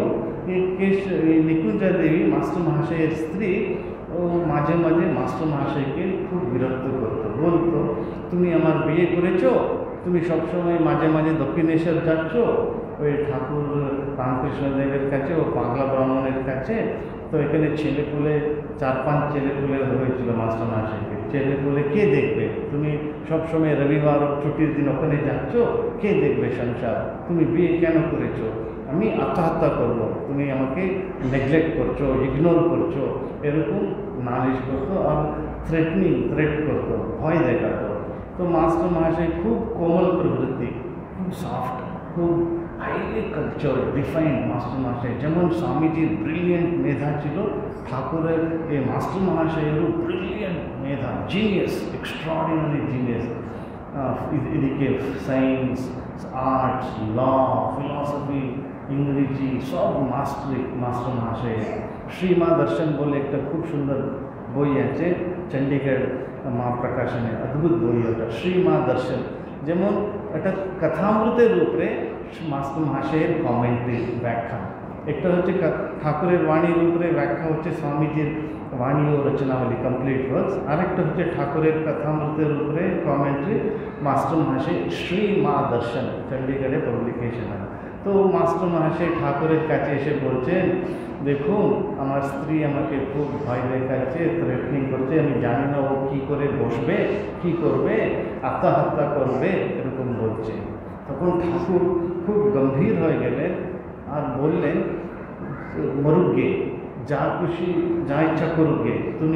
Speaker 1: এই নিকুঞ্জা দেবী মাস্টার মহাশয়ের স্ত্রী, ও মাঝে মাঝে মাস্টার মহাশয়কে খুব বিরক্ত করতো, বলতো তুমি আমার বিয়ে করেছো, তুমি সবসময় মাঝে মাঝে দক্ষিণেশ্বর যাচ্ছ ওই ঠাকুর রামকৃষ্ণদেবের কাছে, ও পাগলা ব্রাহ্মণের কাছে। তো এখানে ছেলেপুলে 4-5 ছেলেপুলে হয়েছিল মাস্টার মহাশয়কে। ছেলেপুলে কে দেখবে, তুমি সবসময় রবিবার ছুটির দিন ওখানে যাচ্ছ, কে দেখবে সংসার, তুমি বিয়ে কেন করেছো, আমি আত্মহত্যা করব, তুমি আমাকে নেগলেক্ট করছো, ইগনোর করছো, এরকম নালিশ করতো আর থ্রেট করতো, ভয় দেখাতো। তো মাস্টার মহাশয় খুব কোমল প্রবৃত্তি, খুব সফট, খুব হাইলি কালচার ডিফাইন্ড মাস্টার মহাশয়। যেমন স্বামীজির ব্রিলিয়েন্ট মেধা ছিল, ঠাকুরের এই মাস্টার মহাশয়েরও ব্রিলিয়েন্ট মেধা, জিনিয়াস, এক্সট্রাঅর্ডিনারি জিনিয়াস। এদিকে সায়েন্স, আর্টস, ল, ফিলসফি, ইংরেজি সব মাস্টার মহাশয়ের। শ্রীমা দর্শন বলে একটা খুব সুন্দর বই আছে, চণ্ডীগড় মা প্রকাশনে, অদ্ভুত বই ওটা, শ্রীমা দর্শন। যেমন একটা কথামৃতের উপরে মাস্টার মহাশয়ের কমেন্ট্রি, ব্যাখ্যা। একটা হচ্ছে ঠাকুরের বাণীর উপরে ব্যাখ্যা হচ্ছে স্বামীজির বাণী ও রচনাবলী, কমপ্লিট ওয়ার্কস। আরেকটা হচ্ছে ঠাকুরের কথামৃতের উপরে কমেন্ট্রি, মাস্টার মহাশয় শ্রীমা দর্শন, চণ্ডীগড়ে পাবলিকেশন হয়। তো মাস্টার মহাশয় ঠাকুরের কাছে এসে বলছেন, দেখুন আমার স্ত্রী আমাকে খুব ভয় দেখাচ্ছে, থ্রেটনিং করছে, আমি জানি না ও কী করে বসবে, কী করবে, আত্মহত্যা করবে, এরকম বলছে। তখন ঠাকুর খুব গম্ভীর হয়ে গেলেন আর বললেন, মরুগে, যা খুশি যা ইচ্ছা করুগে, তুমি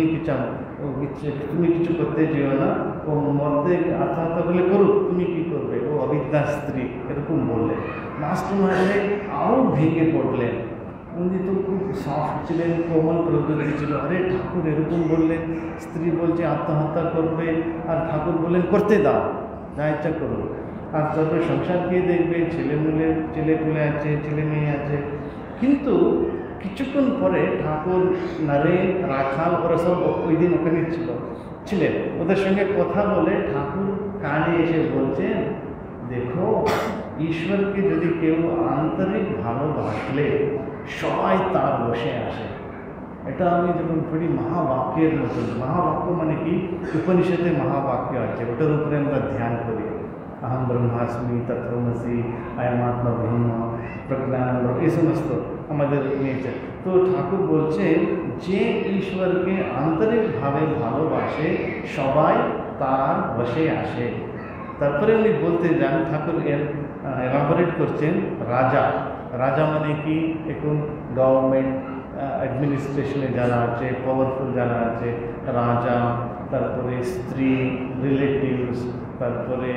Speaker 1: কিছু করতে যেও না, ও মরতে আত্মহত্যা করলে করুক, তুমি কি করবে, ও অবিদ্যার স্ত্রী, এরকম বললেন। মাস্টার মহাশয় আরও ভেঙে পড়লেন। উনি তো খুব সফট ছিলেন, কোমল প্রকৃতি ছিল, আরে ঠাকুর এরকম বললেন, স্ত্রী বলছে আত্মহত্যা করবে, আর ঠাকুর বললেন করতে দাও, যা ইচ্ছা করুক। আর তারপরে সংসার কে দেখবে, ছেলেপুলে আছে, ছেলে মেয়ে আছে। কিন্তু কিছুক্ষণ পরে ঠাকুর, নরেন, রাখাল, ওরা সব ওই দিন ওখানে ছিলেন, ওদের সঙ্গে কথা বলে ঠাকুর কানে এসে বলছেন, দেখো ঈশ্বরকে যদি কেউ আন্তরিক ভালোবাসলে সবাই তার বসে আসে। এটা আমি যখন পড়ি মহাবাক্যের মতন, মহাবাক্য মানে কি, উপনিষদে মহাবাক্য আছে, ওটার উপরে আমরা ধ্যান করি, अहम ब्रह्मास्मि तत्त्वमसि आयमात्मा ब्रह्म प्रज्ञानंद, এই সমস্ত আমাদের নেচার। তো ঠাকুর বলছেন যে ঈশ্বরকে আন্তরিকভাবে ভালোবাসে সবাই তার বসে আসে। তারপরে উনি বলতে যান, ঠাকুর এলাবোরেট করছেন রাজা। রাজা মানে কি, এখন গভর্নমেন্ট অ্যাডমিনিস্ট্রেশনে যারা আছে, পাওয়ারফুল যারা আছে, রাজা, তারপরে স্ত্রী, রিলেটিভস, তারপরে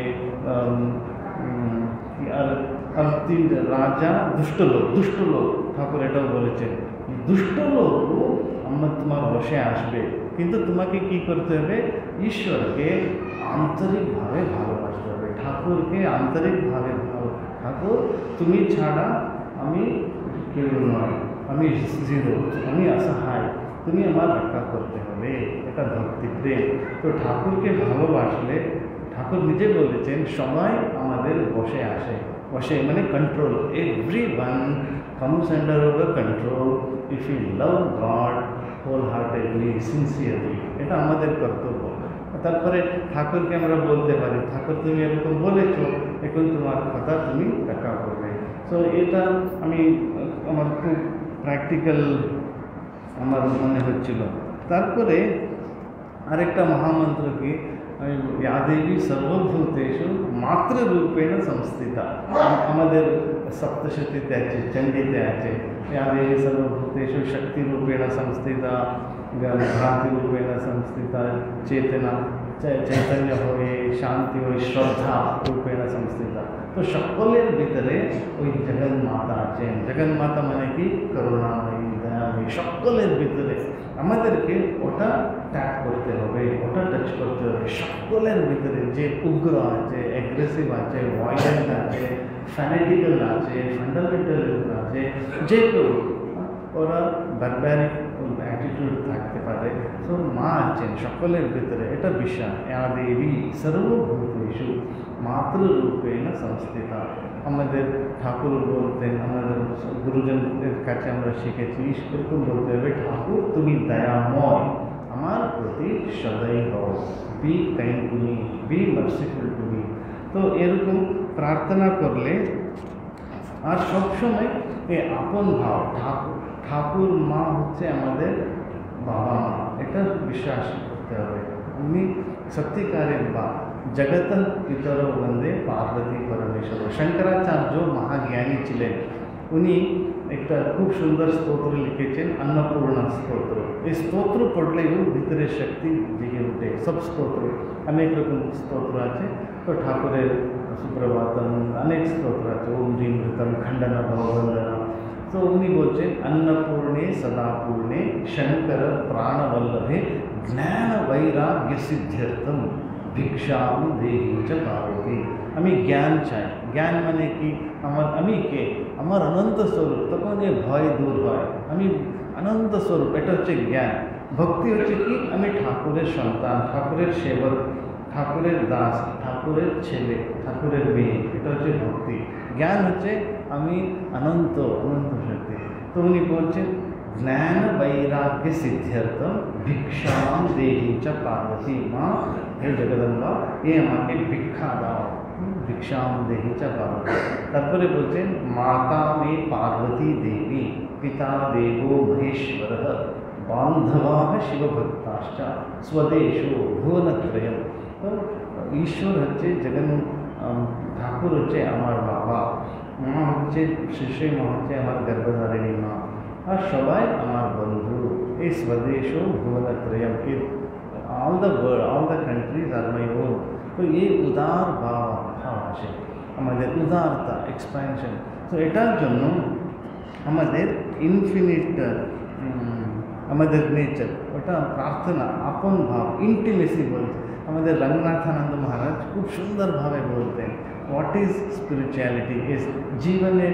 Speaker 1: আর তিন রাজা, দুষ্ট লোক। ঠাকুর এটাও বলেছেন, দুষ্ট লোকও আমার তোমার বসে আসবে, কিন্তু তোমাকে কি করতে হবে, ঈশ্বরকে আন্তরিকভাবে ভালোবাসতে হবে, ঠাকুরকে আন্তরিকভাবে ঠাকুর তুমি ছাড়া আমি কেউ নয়, আমি জিরো, আমি অসহায়, তুমি আমার রক্ষা করতে হবে, এটা ভক্তি প্রেম। তো ঠাকুরকে ভালোবাসলে, ঠাকুর নিজে বলেছেন সময় আমাদের বসে মানে control, everyone comes under our control if we love God wholeheartedly, sincerely, এটা আমাদের কর্তব্য। তারপরে ঠাকুরকে আমরা বলতে পারি, ঠাকুর তুমি এরকম বলেছো, এখন তোমার কথা তুমি রক্ষা করবে। সো এটা আমি আমার খুব প্র্যাকটিক্যাল আমার মনে হচ্ছিল। তারপরে আরেকটা মহামন্ত্র কি, या देवी सर्वभूतेषु मातृरूपेण संस्थिता, আমাদের সপ্তশতীতে আছে, চণ্ডীতে আছে, या देवी सर्वभूतेषु शक्तिरूपेण संस्थिता, भ्रांतिरूपेण संस्थिता, चेतना चैतन्य হয়ে, শান্তি হয়ে, শ্রদ্ধা রূপেণ সংস্থিতা। তো সকলের ভিতরে ওই জগন্মাতা আছেন। জগন্মাতা মানে কি, করুণাময়ী, দয়াময়ী, সকলের ভিতরে। আমাদেরকে ওটা ট্যাপ করতে হবে, ওটা টাচ করতে হবে। সকলের ভিতরে যে উগ্র আছে, অ্যাগ্রেসিভ আছে, ভায়োলেন্ট আছে, ফ্যানেটিক্যাল আছে, ফান্ডামেন্টাল আছে, যে কেউ ওরা বারবারিক অ্যাটিটিউড থাকতে পারে। তো মা আছেন সকলের ভিতরে, এটা বিশ্বাস। দেবী সর্বভূতেষু মাতৃরূপেণ সংস্থিতা। আমাদের ঠাকুর বলতেন, আমাদের গুরুজনদের কাছে আমরা শিখেছি, এরকম বলতে হবে, ঠাকুর তুমি দয়াময়, আমার প্রতি সদয় হও, be kind to me, be merciful to me. তো এরকম প্রার্থনা করলে, আর সবসময় এই আপন ভাব, ঠাকুর মা হচ্ছে আমাদের বাবা মা, এটা বিশ্বাস করতে হবে। উনি সত্যিকারের বা জগত পিতর বন্দে পার্বতী পরমেশ্বর। শঙ্করাচার্য মহাজ্ঞানী ছিলেন, উনি একটা খুব সুন্দর স্তোত্র লিখেছেন, अन्नपूर्णा স্তোত্র। এই স্তোত্র পড়লেও ভিতরে শক্তি জেগে ওঠে। সব স্তোত্র, অনেক রকম স্তোত্র আছে। তো ঠাকুরের সুপ্রভাতম, অনেক স্তোত্র আছে, ওম ঋমৃতম, খণ্ডন ভববন্দনা। তো উনি বলছেন, अन्नपूर्णे सदापूर्णे शंकर प्राणवल्लभे ज्ञान वैराग्य सिद्ध्यर्थम भिक्षाम देहि च पार्वती। আমি জ্ঞান চাই। জ্ঞান মানে কি, আমি কে, আমার অনন্ত স্বরূপ, তখন এই ভয় দূর হয়। আমি অনন্ত স্বরূপ, এটা হচ্ছে জ্ঞান। ভক্তি হচ্ছে কি, আমি ঠাকুরের সন্তান, ঠাকুরের সেবক, ঠাকুরের দাস, ঠাকুরের ছেলে, ঠাকুরের মেয়ে, এটা হচ্ছে ভক্তি। জ্ঞান হচ্ছে আমি অনন্ত শক্তি। তো উনি বলছেন, জ্ঞান বৈরাগ্য সিদ্ধ্যর্থম ভিক্ষাম দেহি চ পার্বতী। মা, হে জগদম্বা, এ আমাকে ভিক্ষা দাও, ভিক্ষাম দেহি চ পার্বতী। তারপরে বলছেন, মাতা মে পার্বতী দেবী, পিতা দেবো মহেশ্বর, বান্ধবা শিবভক্তাশ্চ, স্বদেশো ভুবনত্রয়ম। তো ঈশ্বর হচ্ছে ঠাকুর হচ্ছে আমার বাবা, মা হচ্ছে শিশু, মা হচ্ছে আমার গর্ভধারিণী মা, আর সবাই আমার বন্ধু। এই স্বদেশো ভুবনত্রয়ম, all the world, all the countries are my own. তো এই উদার ভাব আসে আমাদের, উদারতা, এক্সপ্যানশন। তো এটার জন্য আমাদের ইনফিনিট আমাদের নেচার, ওটা প্রার্থনা, আপন ভাব, ইন্টিমেসি বলতে। আমাদের রঙ্গনাথানন্দ মহারাজ খুব সুন্দরভাবে বলতেন, হোয়াট ইজ স্পিরিচুয়ালিটি, ইজ জীবনের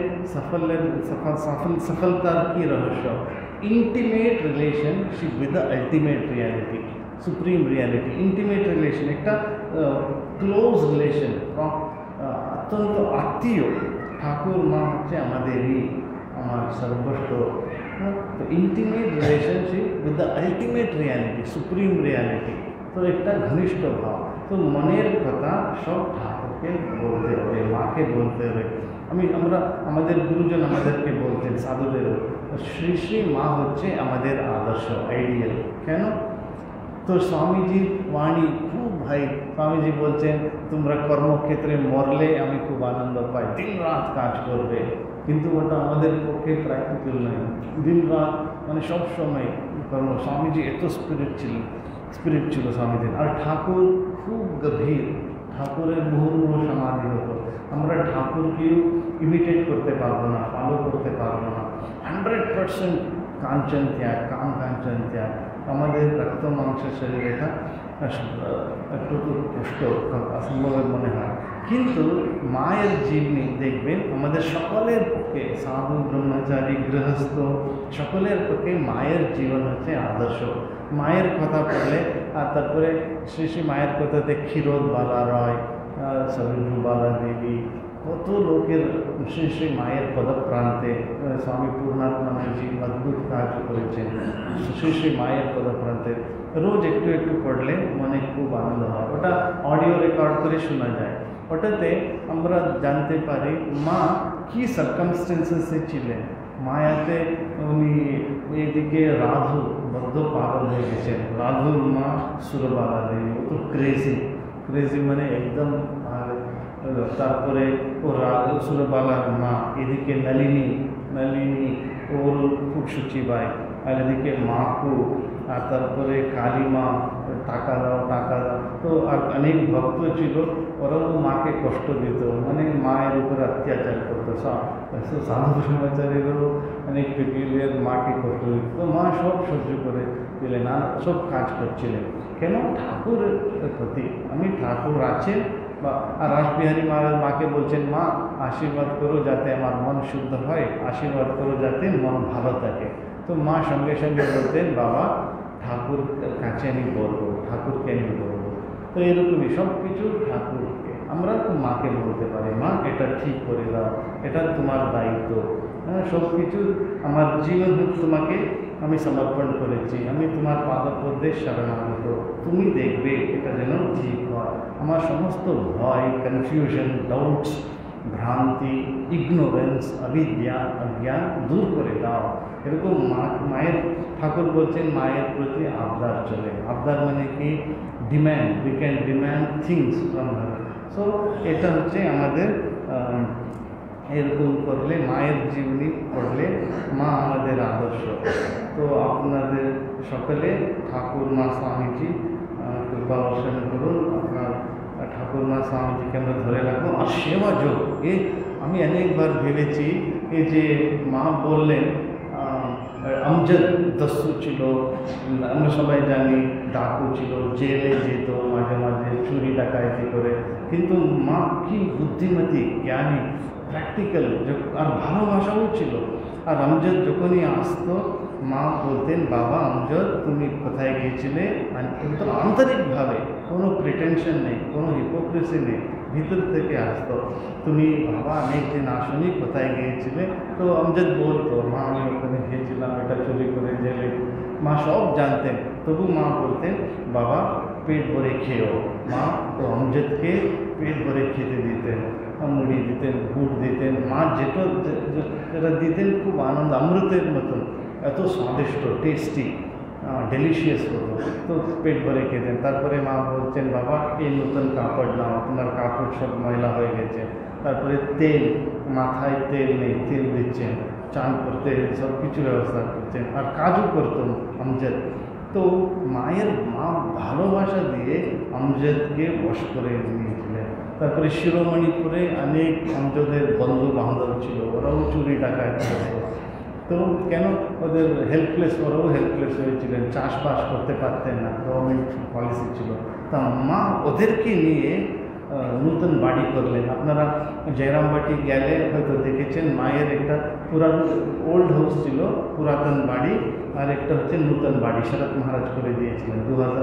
Speaker 1: সফলতার কি রহস্য, intimate relationship with the ultimate reality, supreme reality. Intimate relation, একটা ক্লোজ রিলেশন, অত্যন্ত আত্মীয়। ঠাকুর মা হচ্ছে আমাদেরই, আমার সর্বস্ব। তো intimate relationship with the ultimate reality, supreme reality. তো একটা ঘনিষ্ঠ ভাব। তো মনের কথা সব ঠাকুরকে বলতে হবে, মাকে বলতে হবে। আমরা আমাদের গুরুজন আমাদেরকে বলতেন, সাধুদেরও, শ্রী শ্রী মা হচ্ছে আমাদের আদর্শ, আইডিয়াল। কেন? তো স্বামীজির বাণী খুব ভাই স্বামীজি বলছেন তোমরা কর্মক্ষেত্রে মরলে আমি খুব আনন্দ পাই, দিন রাত কাজ করবে, কিন্তু ওটা আমাদের পক্ষে প্র্যাকটিক্যাল নয়। দিন রাত মানে সব সময় কর্ম। স্বামীজি এত স্পিরিট ছিল স্বামীজির। আর ঠাকুর খুব গভীর, ঠাকুরের বহু সমাধি হতো। আমরা ঠাকুরকেও ইমিটেট করতে পারবো না, ফলো করতে পারবো না। 100% কাঞ্চন ত্যাগ, কাম কাঞ্চন ত্যাগ। আমাদের রক্ত মাংসের শরীর এটা একটু কষ্ট অসম্ভব মনে হয়, কিন্তু মায়ের জীবনী দেখবেন আমাদের সকলের পক্ষে, সাধু ব্রহ্মচারী গৃহস্থ সকলের পক্ষে মায়ের জীবন হচ্ছে আদর্শ। মায়ের কথা পড়লে, আর তারপরে শ্রী শ্রী মায়ের কথাতে ক্ষীরোদ বালা রয়, সরজু বালা দেবী, কত লোকের শ্রী শ্রী মায়ের পদপ্রান্তে স্বামী পূর্ণাত্মানন্দজি অদ্ভুত কাজ করেছেন শ্রী শ্রী মায়ের পদপ্রান্তে। রোজ একটু একটু পড়লে মনে খুব আনন্দ হয়। ওটা অডিও রেকর্ড করে শোনা যায়। ওটাতে আমরা জানতে পারি মা কি সার্কামস্টেন্সেসে ছিলেন। মায়াতে উনি এদিকে রাধু বদ্ধ পাগল হয়ে গেছেন, রাধুর মা সুরবালা দেবী, ও তো ক্রেজি মানে একদম। তারপরে ও সুরবালার মা, এদিকে নলিনী ওর খুব সূচিবাই, আর এদিকে মাকু, আর তারপরে কালী মা, টাকা দাও। তো আর অনেক ভক্ত ছিল, ওরাও মাকে কষ্ট দিত, মানে মায়ের উপর অত্যাচার করতো। সাধু সমাচারেরও অনেক পিপিলের মাকে কষ্ট দিত, তো মা সব সহ্য করে দিলেন আর সব কাজ করছিলেন। কেন? ঠাকুরের প্রতি। আমি ঠাকুর আছেন বা। আর রাসবিহারী মাকে বলছেন মা আশীর্বাদ করো যাতে আমার মন শুদ্ধ হয়, আশীর্বাদ করো যাতে মন ভালো থাকে। তো মা সঙ্গে সঙ্গে বলতেন বাবা ঠাকুর কাছে আমি বলবো, ঠাকুরকে আমি বলবো। তো এরকমই সব কিছু ঠাকুরকে আমরা তো মাকে বলতে পারি, মা এটা ঠিক করে দাও, এটা তোমার দায়িত্ব। হ্যাঁ, সব কিছু আমার জীবন তোমাকে আমি সমর্পণ করেছি, আমি তোমার পাদপদ্মে শরণাগত, তুমি দেখবে এটা যেন ঠিক হয়। আমার সমস্ত ভয়, কনফিউশন, ডাউটস, ভ্রান্তি, ইগনোরেন্স, অবিদ্যা, অজ্ঞান দূর করে দাও। এরকম মায়ের ঠাকুর বলছেন মায়ের প্রতি আবদার চলে। আবদার মানে কি? Demand. We can demand things from her. So এটা হচ্ছে আমাদের এরকম করলে, মায়ের জীবনী পড়লে মা আমাদের আদর্শ। তো আপনাদের সকলে ঠাকুর মা স্বামীজি কৃপা বর্ষণ করুন। আপনার ঠাকুর মা স্বামীজিকে আমরা ধরে রাখুন। আর সেবা যোগ, আমি অনেকবার ভেবেছি এই যে মা বললেন আমজদ দস্যু ছিল, আমরা সবাই জানি ডাকু ছিল, জেলে যেত মাঝে মাঝে চুরি ডাকাইতি করে, কিন্তু মা কি বুদ্ধিমতী, জ্ঞানী, প্র্যাকটিক্যাল, আর ভালোবাসাও ছিল। আর আমজদ যখনই আসতো মা বলতেন বাবা আমজদ তুমি কোথায় গিয়েছিলে, একদম আন্তরিকভাবে, কোনো প্রিটেনশন নেই, কোনো হিপোক্রেসি নেই, ভিতর থেকে আসতো তুমি বাবা অনেকদিন আসনি, কোথায় গিয়েছিলে? তো আমজদ বলতো মা আমি ওখানে গিয়েছিলাম, এটা চুরি করে জেলে। মা সব জানতেন, তবু মা বলতেন বাবা পেট ভরে খেয়েও। মা তো আমজদকে পেট ভরে খেতে দিতেন, মুড়ি দিতেন, গুড় দিতেন, মা যেটা দিতেন খুব আনন্দ, অমৃতের মতন, এত স্বাদিষ্ট, টেস্টি, ডেলিশিয়াস হতো। তো পেট ভরে খেতেন। তারপরে মা বলছেন বাবা এই নতুন কাপড় নাও, তোমার কাপড় সব ময়লা হয়ে গেছে। তারপরে তেল, মাথায় তেল নেই, তেল দিচ্ছেন, চান করতে সব কিছু ব্যবস্থা করছেন। আর কাজও করতেন আমজদ। তো মায়ের মা ভালোবাসা দিয়ে আমজদকে বশ করে নিয়েছিলেন। তারপরে শিরোমণিপুরে অনেক আমজদের বন্ধু বান্ধব ছিল, ওরাও চুরি ডাকাতি করতো। তো কেন? ওদের হেল্পলেস, ওরাও হেল্পলেস হয়েছিলেন, চাষবাস করতে পারতেন না, গভর্নমেন্ট পলিসি ছিল। তা মা ওদেরকে নিয়ে নতুন বাড়ি করলেন। আপনারা জয়রামবাটি গেলে হয়তো দেখেছেন মায়ের একটা ওল্ড হাউস ছিল, পুরাতন বাড়ি, আর একটা হচ্ছে নতুন বাড়ি শরৎ মহারাজ করে দিয়েছিলেন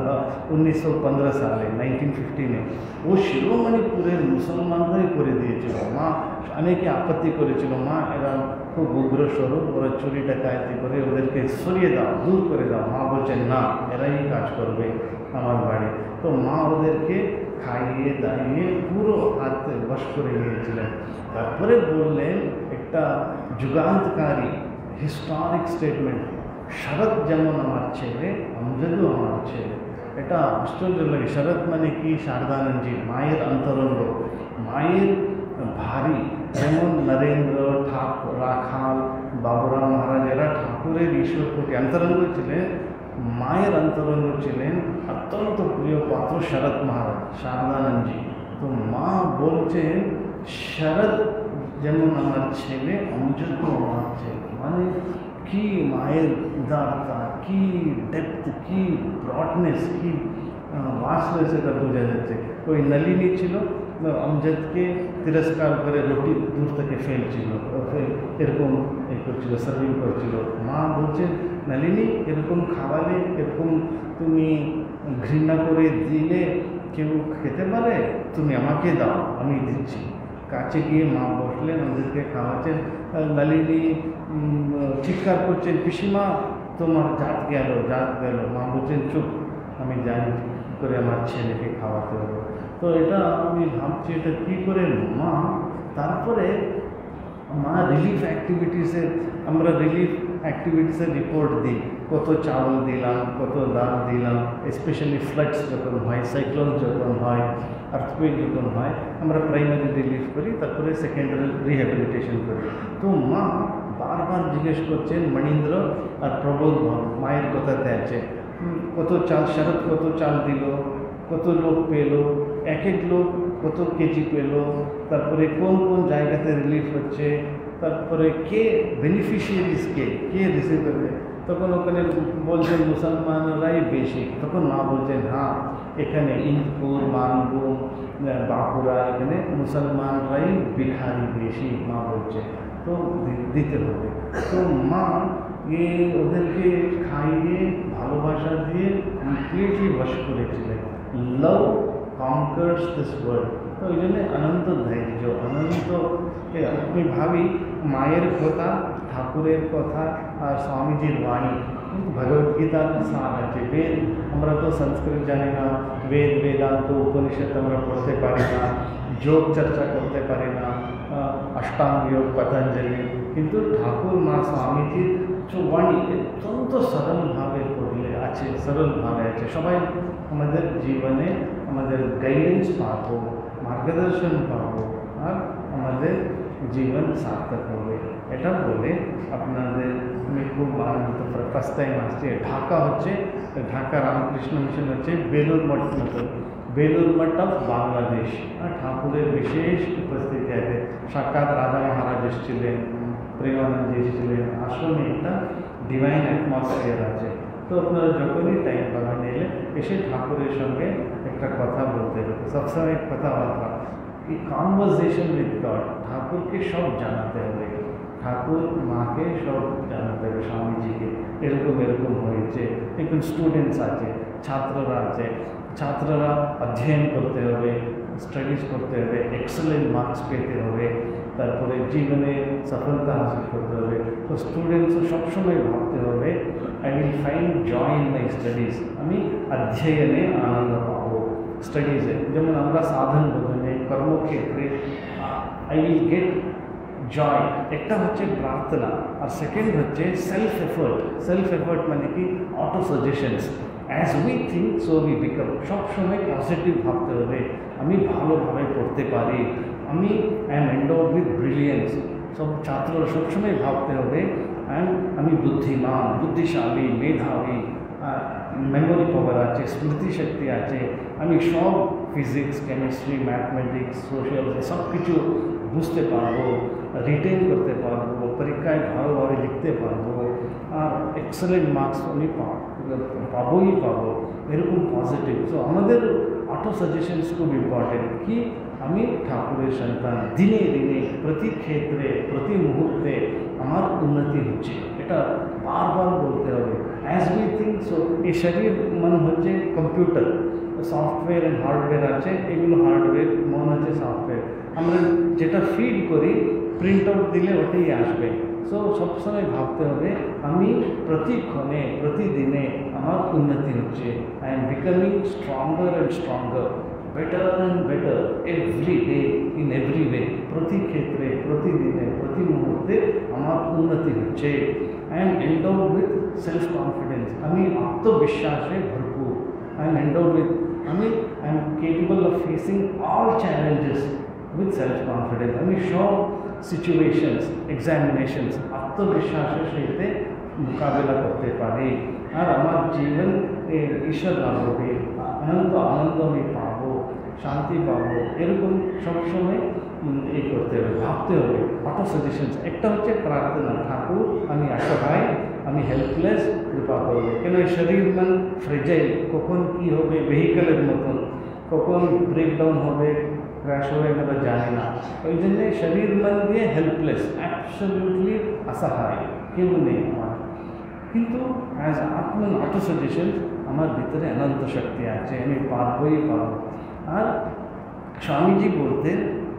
Speaker 1: 1915 সালে, 1915-এ। ও শিরোমণিপুরের মুসলমানরাই করে দিয়েছিল। মা অনেকে আপত্তি করেছিল, মা এরা খুব উগ্র স্বরূপ, ওরা চুরি ডাকাতি করে, ওদেরকে সরিয়ে দাও, দূর করে দাও। মা বলছেন না, এরাই কাজ করবে আমার বাড়ি। তো মা ওদেরকে খাইয়ে দাইয়ে পুরো হাতে বশ করে নিয়েছিলেন। তারপরে বললেন একটা যুগান্তকারী হিস্টোরিক স্টেটমেন্ট, শরৎ যেমন আমার ছেলে, আমজদও আমার ছেলে। এটা আশ্চর্য লাগে। শরৎ মানে কি? শারদানন্দজি, মায়ের অন্তরঙ্গ, মায়ের ভারী। যেমন নরেন্দ্র ঠাকুর, রাখাল, বাবুরাম মহারাজ এরা ঠাকুরের ঈশ্বর কোটি অন্তরঙ্গ ছিলেন, মায়ের অন্তরঙ্গ ছিলেন অত্যন্ত প্রিয় পাত্র শরৎ মহারাজ, শারদানন্দজি। তো মা বলছেন শরৎ যেমন আমার ছেলে, অমৃতও আমার ছেলে। মানে কি মায়ের উদারতা, কি ডেপথ, কি ব্রডনেস, কি ভাস্টনেস, এটা বোঝা যাচ্ছে। ওই নলিনী ছিল, আমজাদকে তিরস্কার করে রুটি দূর থেকে ফেলছিল, এরকম করছিল, সার্ভিং করছিল। মা বলছেন নলিনী, এরকম খাওয়ালে, এরকম তুমি ঘৃণা করে দিলে কেউ খেতে পারে? তুমি আমাকে দাও, আমি দিচ্ছি। কাছে গিয়ে মা বসলেন, আমাদেরকে খাওয়াচ্ছেন। নলিনী চিৎকার করছেন, পিসিমা তোমার জাত গেল, জাত গেল। মা বলছেন চুপ, আমি জানি করে আমার ছেলেকে খাওয়াতে হবে। তো এটা আমি ভাবছি এটা কী করে মা। তারপরে মা রিলিফ অ্যাক্টিভিটিসের, আমরা রিলিফ অ্যাক্টিভিটিসের রিপোর্ট দিই, কত চাউল দিলাম, কত ডাল দিলাম। স্পেশালি ফ্লাডস যখন হয়, সাইক্লোন যখন হয়, আর্থকুয়েক যখন হয়, আমরা প্রাইমারি রিলিফ করি, তারপরে সেকেন্ডারি রিহ্যাবিলিটেশন করি। তো মা বারবার জিজ্ঞেস করছেন, মণীন্দ্র আর প্রবোধ মায়ের কথাতে আছে, কত চাল, শরৎ কত চাল দিল, কত লোক পেলো, এক এক লোক কত কেজি পেলো, তারপরে কোন কোন জায়গাতে রিলিফ হচ্ছে, তারপরে কে বেনিফিশিয়ারিজ, কে রিসিভ করবে। তখন ওখানে বলছেন মুসলমানরাই বেশি। তখন মা বলছেন হ্যাঁ, এখানে ইন্দপুর, মানভূম, বাঁকুড়া, এখানে মুসলমানরাই বিহারি বেশি। মা বলছে তো দিতে হবে। তো মা ওদেরকে খাইয়ে ভালোবাসা দিয়ে কমপ্লিটলি বশ করেছিলেন। Love conquers this world. তো ওই জন্যে অনন্ত ধৈর্য, অনন্ত। আমি ভাবি মায়ের কথা, ঠাকুরের কথা আর স্বামীজির বাণী, ভগবদ্গীতার সার আছে। বেদ, আমরা তো সংস্কৃত জানি না, বেদ বেদান্ত উপনিষদ আমরা পড়তে পারি না, যোগ চর্চা করতে পারি না, অষ্টাঙ্গ যোগ পতঞ্জলি, কিন্তু ঠাকুর মা স্বামীজির যে বাণী অত্যন্ত সরলভাবে পড়লে আছে, সরলভাবে আছে। সবাই আমাদের জীবনে আমাদের গাইডেন্স পাবো, মার্গদর্শন পাবো, আর আমাদের জীবন সার্থক হবে। এটা বলে আপনাদের আমি খুব আনন্দিত। ফার্স্ট টাইম আসছে। ঢাকা হচ্ছে, ঢাকা রামকৃষ্ণ মিশন হচ্ছে বেলুর মঠ মতো, বেলুর মঠ অফ বাংলাদেশ। ঠাকুরের বিশেষ উপস্থিতি আছে। সাক্ষাৎ রাজা মহারাজ এসেছিলেন, প্রেমানন্দ এসেছিলেন। আশ্রমে একটা ডিভাইন অ্যাটমসফিয়ার আছে। তো আপনারা যখনই টাইম পাবেন এলে এসে ঠাকুরের সঙ্গে একটা কথা বলতে হবে, সবসময় কথাবার্তা, এই কনভারসেশন উইথ গড। ঠাকুরকে সব জানাতে হবে, ঠাকুর মাকে সব জানাতে হবে, স্বামীজিকে এরকম এরকম হয়েছে। এখন স্টুডেন্টস আছে, ছাত্ররা আছে, ছাত্ররা অধ্যয়ন করতে হবে, স্টাডিজ করতে হবে, এক্সেলেন্ট মার্কস পেতে হবে, তারপরে জীবনে সফলতা হাসিল করতে হবে। তো স্টুডেন্টসও সবসময় ভাবতে হবে I will find joy in my studies, আমি অধ্যয়নে আনন্দ পাবো। স্টাডিজে যেমন আমরা সাধন বোধনে, কর্মক্ষেত্রে আই উইল গেট জয়। একটা হচ্ছে প্রার্থনা, আর সেকেন্ড হচ্ছে সেলফ এফোর্ট। সেলফ এফোর্ট মানে কি? Auto suggestions. As we think so we become. সবসময় পজিটিভ ভাবতে হবে, আমি ভালোভাবে পড়তে পারি, আমি I am endowed with brilliance. সব ছাত্ররা সবসময় ভাবতে হবে আমি বুদ্ধিমান, বুদ্ধিশালী, মেধাবী, মেমোরি পাওয়ার আছে, স্মৃতি শক্তি আছে, আমি সব ফিজিক্স, কেমিস্ট্রি, ম্যাথমেটিক্স, সোশ্যাল সব কিছু বুঝতে পারবো, রিটেন করতে পারবো, পরীক্ষায় ভালোভাবে লিখতে পারবো, আর এক্সেলেন্ট মার্কস আমি পাবোই পাবো, এরকম পজিটিভ। সো আমাদের অটো সাজেশনস খুব ইম্পর্টেন্ট কি আমি ঠাকুরের সন্তান, দিনে দিনে প্রতি ক্ষেত্রে প্রতি মুহূর্তে আমার উন্নতি হচ্ছে, এটা বারবার বলতে হবে। As we think so. এই শরীর মন হচ্ছে কম্পিউটার, সফটওয়্যার অ্যান্ড হার্ডওয়্যার আছে, এগুলো হার্ডওয়্যার, মন হচ্ছে সফটওয়্যার। আমরা যেটা ফিড করি প্রিন্ট আউট দিলে ওটাই আসবে। সো সবসময় ভাবতে হবে আমি প্রতিক্ষণে প্রতিদিনে আমার উন্নতি হচ্ছে, I am becoming stronger and stronger, better and better every day in every way. প্রতি ক্ষেত্রে প্রতিদিনে প্রতি মুহূর্তে আমার উন্নতি হচ্ছে। I am endowed with self confidence, আমি আত্মবিশ্বাসে ভরপুর। I am endowed with, I am capable of facing all challenges with self-confidence. আমি সব সিচুয়েশনস, এক্সামিনেশনস আত্মবিশ্বাসের সাথে মোকাবেলা করতে পারি, আর আমার জীবন ঈশ্বর লাভ হবে, অনন্ত আনন্দ আমি পাবো, শান্তি পাবো, এরকম সবসময় এই করতে হবে, ভাবতে হবে। অটো সাজেশনস, একটা হচ্ছে প্রার্থনা, ঠাকুর আমি অসহায়, আমি হেল্পলেস, কৃপা করবে। কেন এই শরীর মন ফ্রেজাইল, কখন কী হবে, ভেহিকেলের মতন, কখন ব্রেকডাউন হবে, ক্র্যাশ হবে আমরা জানি না। ওই জন্যে শরীর মন দিয়ে হেল্পলেস, অ্যাবসলিউটলি অসহায়, কেউ নেই আমার। কিন্তু অ্যাজ আত্মন অটো সাজেশন আমার ভিতরে অনন্ত শক্তি আছে, আমি পারবই পারবো। আর স্বামীজি বলতেন,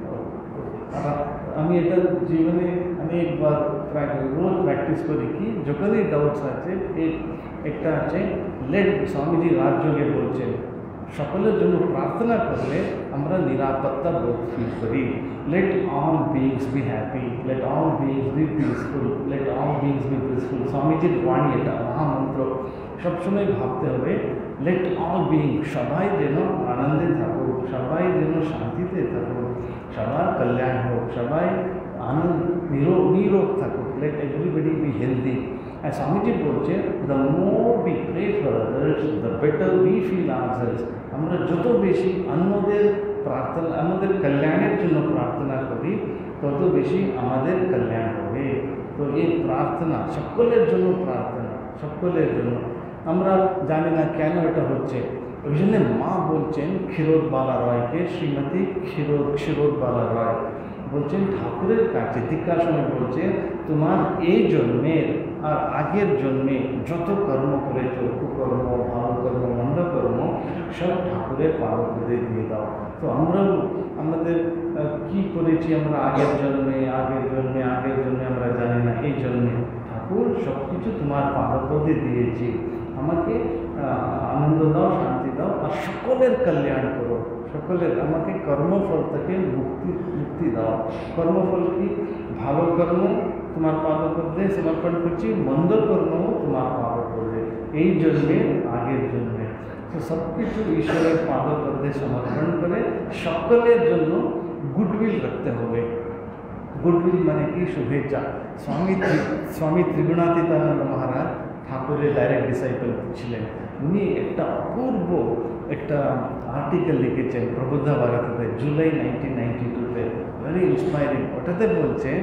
Speaker 1: আমি এটা জীবনে অনেকবার রোজ প্র্যাকটিস করি কি, যখনই ডাউটস আছে একটা আছে লেট, স্বামীজি রাজযোগে বলছেন সকলের জন্য প্রার্থনা করলে আমরা নিরাপত্তা বোধ ফিল করি। Let all beings be happy, let all beings be peaceful, let all beings be peaceful. স্বামীজির বাণী এটা মহামন্ত্র, সবসময় ভাবতে হবে লেট অল বিং, সবাই যেন আনন্দে থাকুক, সবাই যেন শান্তিতে থাকুক, সবার কল্যাণ হোক, সবাই আনন্দ নিরোগ থাকুক, লেট এভরিবডি বি হেলদি। আর স্বামীজি বলছে the more we pray for others the better we feel ourselves. আমরা যত বেশি অন্যদের প্রার্থনা, আমাদের কল্যাণের জন্য প্রার্থনা করি, তত বেশি আমাদের কল্যাণ হবে। তো এই প্রার্থনা সকলের জন্য, প্রার্থনা সকলের জন্য। আমরা জানি না কেন এটা হচ্ছে, ওই জন্যে মা বলছেন ক্ষীরোদবালা রয়কে, শ্রীমতী ক্ষীরোদবালা রয় বলছেন ঠাকুরের কাছে দীক্ষার সময় বলছে, তোমার এই জন্মের আর আগের জন্মে যত কর্ম করেছ, কুকর্ম, ভালো কর্ম, মন্দ কর্ম, সব ঠাকুরের পাদপদে দিয়ে দাও। তো আমরাও আমাদের কি করেছি আমরা আগের জন্মে আমরা জানি না, এই জন্মে ঠাকুর সব কিছু তোমার পাদপদে দিয়েছি, আমাকে আনন্দ দাও, শান্তি দাও, আর সকলের কল্যাণ করো, সকলের। আমাকে কর্মফল থেকে মুক্তি দাও। কর্মফল কি? ভালো কর্ম তোমার পাদপদ্মে সমর্পণ করছি, মন্দ কর্মও তোমার পাদপদ্মে, এই জন্মে আগের জন্মে। তো সব কিছু ঈশ্বরের পাদপদ্মে সমর্পণ করে সকলের জন্য গুডউইল রাখতে হবে। গুডউইল মানে কি? শুভেচ্ছা। স্বামী ত্রিগুণাতীতানন্দ মহারাজ ঠাকুরের ডাইরেক্ট ডিসাইপল ছিলেন। উনি একটা অপূর্ব একটা আর্টিকেল লিখেছেন প্রবুদ্ধ ভারতীতে, জুলাই 1992-তে, ভেরি ইন্সপায়ারিং। ওটাতে বলছেন,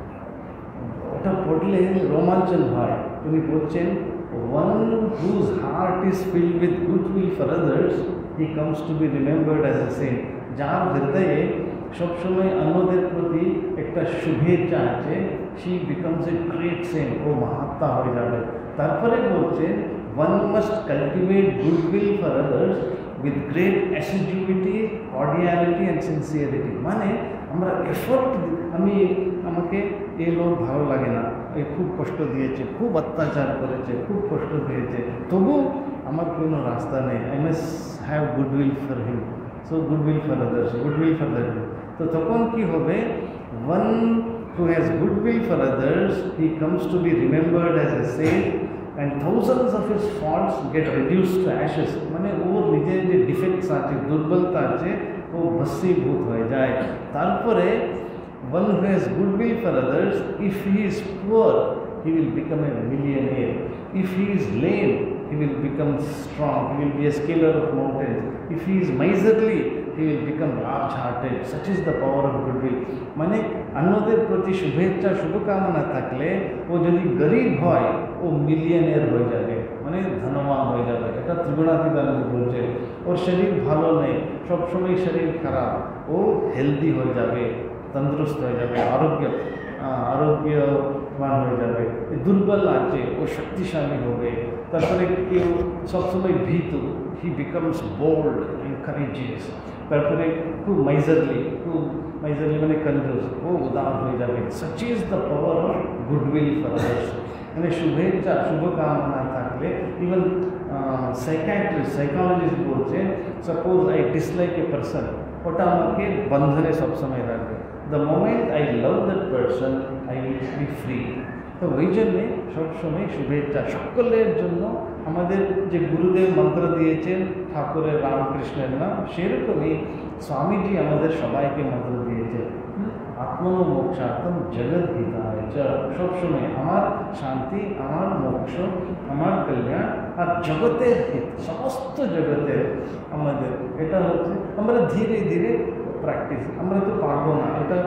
Speaker 1: ওটা পড়লে রোমাঞ্চন হয়। উনি বলছেন, one whose heart is filled with goodwill for others, he comes to be remembered as a saint. যার হৃদয়ে সবসময় অন্যদের প্রতি একটা শুভেচ্ছা আছে, she becomes a great saint, ও মহাত্মা হয়ে যাবে। তারপরে বলছেন, one must cultivate goodwill for others with great assiduity, cordiality and sincerity. মানে আমরা এফোর্ট, আমাকে এই লোক ভালো লাগে না, এই খুব কষ্ট দিয়েছে, খুব অত্যাচার করেছে, খুব কষ্ট দিয়েছে, তবু আমার কোনো রাস্তা নেই, I must have goodwill for him, so goodwill for others, goodwill for that. তো তখন কি হবে? one who has goodwill for others, he comes to be remembered as a saint, and thousands of his faults get reduced to ashes. মানে ওর নিজের যে defects আছে, দুর্বলতা আছে, ও ভস্মীভূত হয়ে যায়। তারপরে one who has goodwill for others, if he is poor, he will become a millionaire. If he is lame, he will become strong, he will be a scaler of mountains. If he is miserly, he will become large-hearted. Such is the power of goodwill. মানে অন্যদের প্রতি শুভেচ্ছা, শুভকামনা থাকলে ও যদি গরিব হয়, ও মিলিয়নের হয়ে যাবে, মানে ধনবান হয়ে যাবে। এটা ত্রিগুণাতীতানন্দ বলছে। ওর শরীর ভালো নেই, সবসময় শরীর খারাপ, ও হেলদি হয়ে যাবে, তন্দুরুস্ত হয়ে যাবে, আরোগ্যবান হয়ে যাবে। দুর্বল আছে, ও শক্তিশালী হবে। তারপরে কেউ সবসময় ভীতু, he becomes bold and courageous. তারপরে খুব মাইজারলি মানে কনজুস, ও উদার হয়ে যাবে। Such is the power of goodwill for others. মানে শুভেচ্ছা, শুভকামনা থাকলে, ইভেন সাইকোলজিস্ট বলছে, suppose I dislike a person, ওটা আমাকে বন্ধনে সবসময় রাখবে। The moment I love that person, I will be free. তো ওই জন্যে সবসময় শুভেচ্ছা, সকলের জন্য আমাদের যে গুরুদেব মন্ত্র দিয়েছেন ঠাকুরের রামকৃষ্ণের নাম, সেরকমই স্বামীজি আমাদের সবাইকে মন্ত্র দিয়েছেন, আত্মনো মোক্ষার্থম জগৎ হিতায় চ। সবসময় আমার শান্তি, আমার মোক্ষ, আমার কল্যাণ আর জগতের হিত, সমস্ত জগতের আমাদের, এটা হচ্ছে আমরা ধীরে ধীরে প্র্যাকটিস। আমরা তো পারবো না, এটা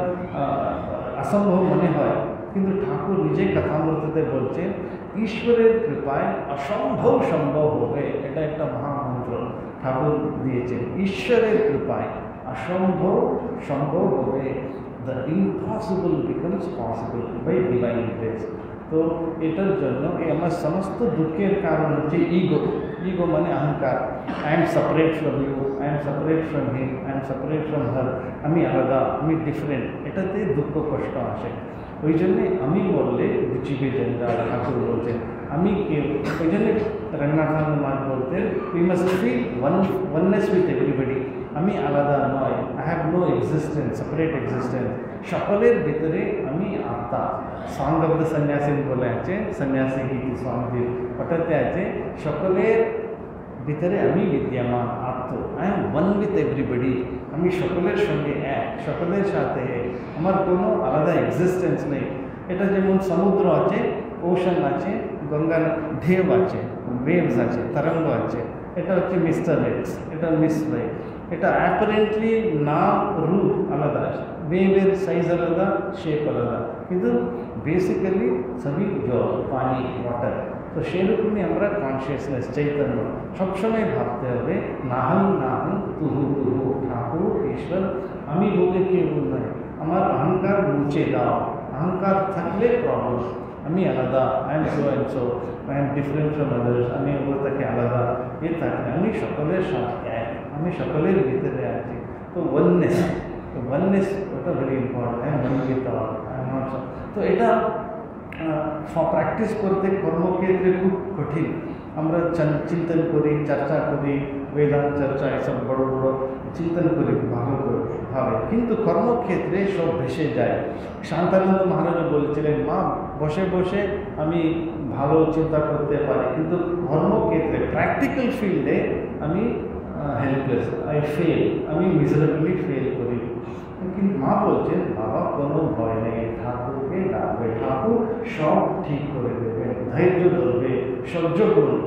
Speaker 1: অসম্ভব মনে হয়, কিন্তু ঠাকুর নিজে কথামৃততে বলছেন ঈশ্বরের কৃপায় অসম্ভব সম্ভব হবে। এটা একটা মহামন্ত্র ঠাকুর দিয়েছেন, ঈশ্বরের কৃপায় অসম্ভব সম্ভব হবে। The impossible becomes possible by divine grace. তো এটার জন্য এই আমার সমস্ত দুঃখের কারণ হচ্ছে ইগো। ইগো মানে অহংকার। I am separate from you, I am separate from him, I am separate from her, আমি আলাদা, আমি ডিফারেন্ট, এটাতে দুঃখ কষ্ট আসে। ওই জন্যে আমি বললে রুচিবে জঞ্জাল, ঠাকুর বলছেন আমি কেউ। ওই জন্যে রঙ্গনাথ মাঠ বলতেন we must feel oneness with everybody. আমি আলাদা নয়, I have no existence, separate existence, সকলের ভিতরে আমি আত্মা। সং অফ দ্য সন্ন্যাসী বলে আছে, সন্ন্যাসী গীতি স্বামীজির, ওটাতে আছে সকলের ভিতরে আমি বিদ্যমান আত্ম, I am one with everybody. আমি সকলের সঙ্গে এক, সকলের সাথে এক, আমার কোনো আলাদা এক্সিস্টেন্স নেই। এটা যেমন সমুদ্র আছে, ওশান আছে, গঙ্গার ঢেউ আছে, ওয়েভস আছে, তরঙ্গ আছে, এটা হচ্ছে মিস্টার এক্স, এটা মিস ওয়াই। এটা অ্যাপারেন্টলি নাম রূপ আলাদা, ওয়েভের সাইজ আলাদা, শেপ আলাদা, কিন্তু বেসিক্যালি সবই জল, পানি, ওয়াটার। তো সেরকমই আমরা কনসিয়াসনেস, চৈতন্য সবসময় ভাবতে হবে নাহং নাহং তুহু তুহু, ঠাকুর ঈশ্বর আমি বলে কেউ নয়। আমার অহংকার মুছে দাও, অহংকার থাকলে প্রবলেম। আমি আলাদা, I am so and so, I am different from others, আমি ওগুলো থেকে আলাদা, এ থাকলে আমি সকলের সাথে এক, আমি সকলের ভিতরে আছি। তো ওয়াননেস, ওয়াননেস ওটা very important. I am one with all, I am not. তো এটা প্র্যাকটিস করতে কর্মক্ষেত্রে খুব কঠিন। আমরা চিন্তন করি, চর্চা করি, বেদান্ত চর্চা এসব বড় বড় চিন্তন করি ভালো করে ভাবে, কিন্তু কর্মক্ষেত্রে সব ভেসে যায়। শান্তানন্দ মহারাজ বলেছিলেন মা বসে বসে আমি ভালো চিন্তা করতে পারি, কিন্তু কর্মক্ষেত্রে প্র্যাকটিক্যাল ফিল্ডে আমি হেল্পলেস, আই ফেল, আমি মিজারেবলি ফেল করি। কিন্তু মা বলছেন বাবা কোনো ভয় নেই, ঠাকুরকে ডাকবে, ঠাকুর সব ঠিক করে দেবে, ধৈর্য ধরবে, সহ্য করুন।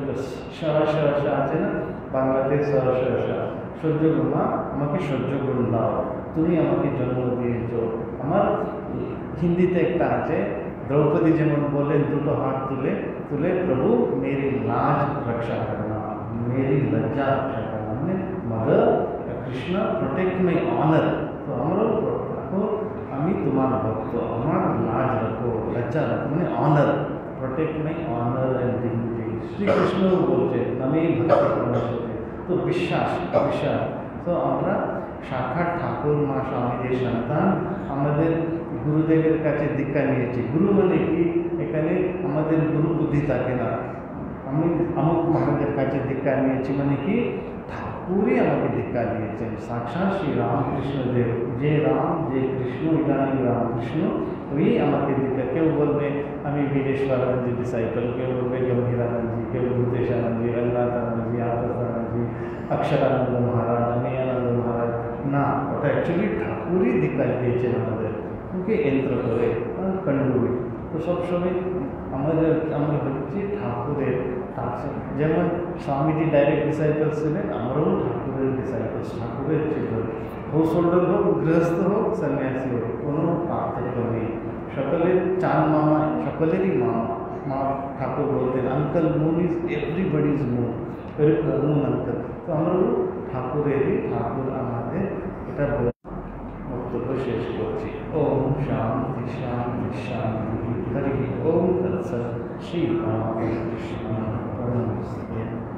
Speaker 1: সহসা আছে না বাংলাতে, সহসা সহ্য করুন। মা আমাকে সহ্য করুন দাও, তুমি আমাকে জন্ম দিয়েছ। আমার হিন্দিতে একটা আছে, দ্রৌপদী যেমন বললেন দুটো হাত তুলে তুলে, প্রভু মেরি লাজ রক্ষা করনা, মেরি লজ্জা রক্ষা করনা, মানে mother Krishna protect my honour. তো আমরাও ঠাকুর আমি তোমার ভক্ত, আমার লাজ রাখো, লজ্জা রাখো, মানে honour, protect my honour and dignity. শ্রীকৃষ্ণও বলছে নামে ভক্তি কর্মসূত্রে। তো বিশ্বাস, বিশ্বাস। তো আমরা সাক্ষাৎ ঠাকুর মা স্বামীজির সন্তান, আমাদের গুরুদেবের কাছে দীক্ষা নিয়েছি। গুরু মানে কি, এখানে আমাদের গুরু বুদ্ধি থাকে না। আমি আমুক মহারাজের কাছে দীক্ষা নিয়েছি মানে কি, ঠাকুরই আমাকে দীক্ষা দিয়েছেন, সাক্ষাৎ শ্রী রামকৃষ্ণদেব। যে রাম, যে কৃষ্ণ, ইদানীং রামকৃষ্ণ, ওই আমাকে দীক্ষা। কেউ বলবে আমি বীরেশ্বরানন্দজি ডিসাইপল, কেউ বলবে গম্ভীরানন্দজি, কেউ ভূতেশানন্দজি, রঙ্গনাথানন্দজি, আনন্দজি, অক্ষরানন্দ মহারাজ, অমিয়ানন্দ মহারাজ। না, ওটা অ্যাকচুয়ালি ঠাকুরই দীক্ষা দিয়েছেন আমাদের, ওকে যন্ত্র করে কন্ডুই। তো সবসময় আমরা হচ্ছি ঠাকুরের। যেমন স্বামীজি ডাইরেক্ট ডিসাইপলস ছিলেন, আমরাও ঠাকুরের ডিসাইপলস, ঠাকুরের চিল্ড্রেন। হাউস হোল্ডার হোক, গৃহস্থ হোক, সন্ন্যাসী হোক, কোনো পার্থক্য নেই। সকলের চান মামা, সকলেরই মামা। মা ঠাকুর বলতেন uncle moon is everybody's moon, moon uncle. তো আমরাও ঠাকুরেরই, ঠাকুর আমাদের, এটা বক্তব্য শেষ করছি। ওম শান্তি শান্তি শান্তি। হরি ওম তৎসৎ। শ্রী রামকৃষ্ণ পরমহংস।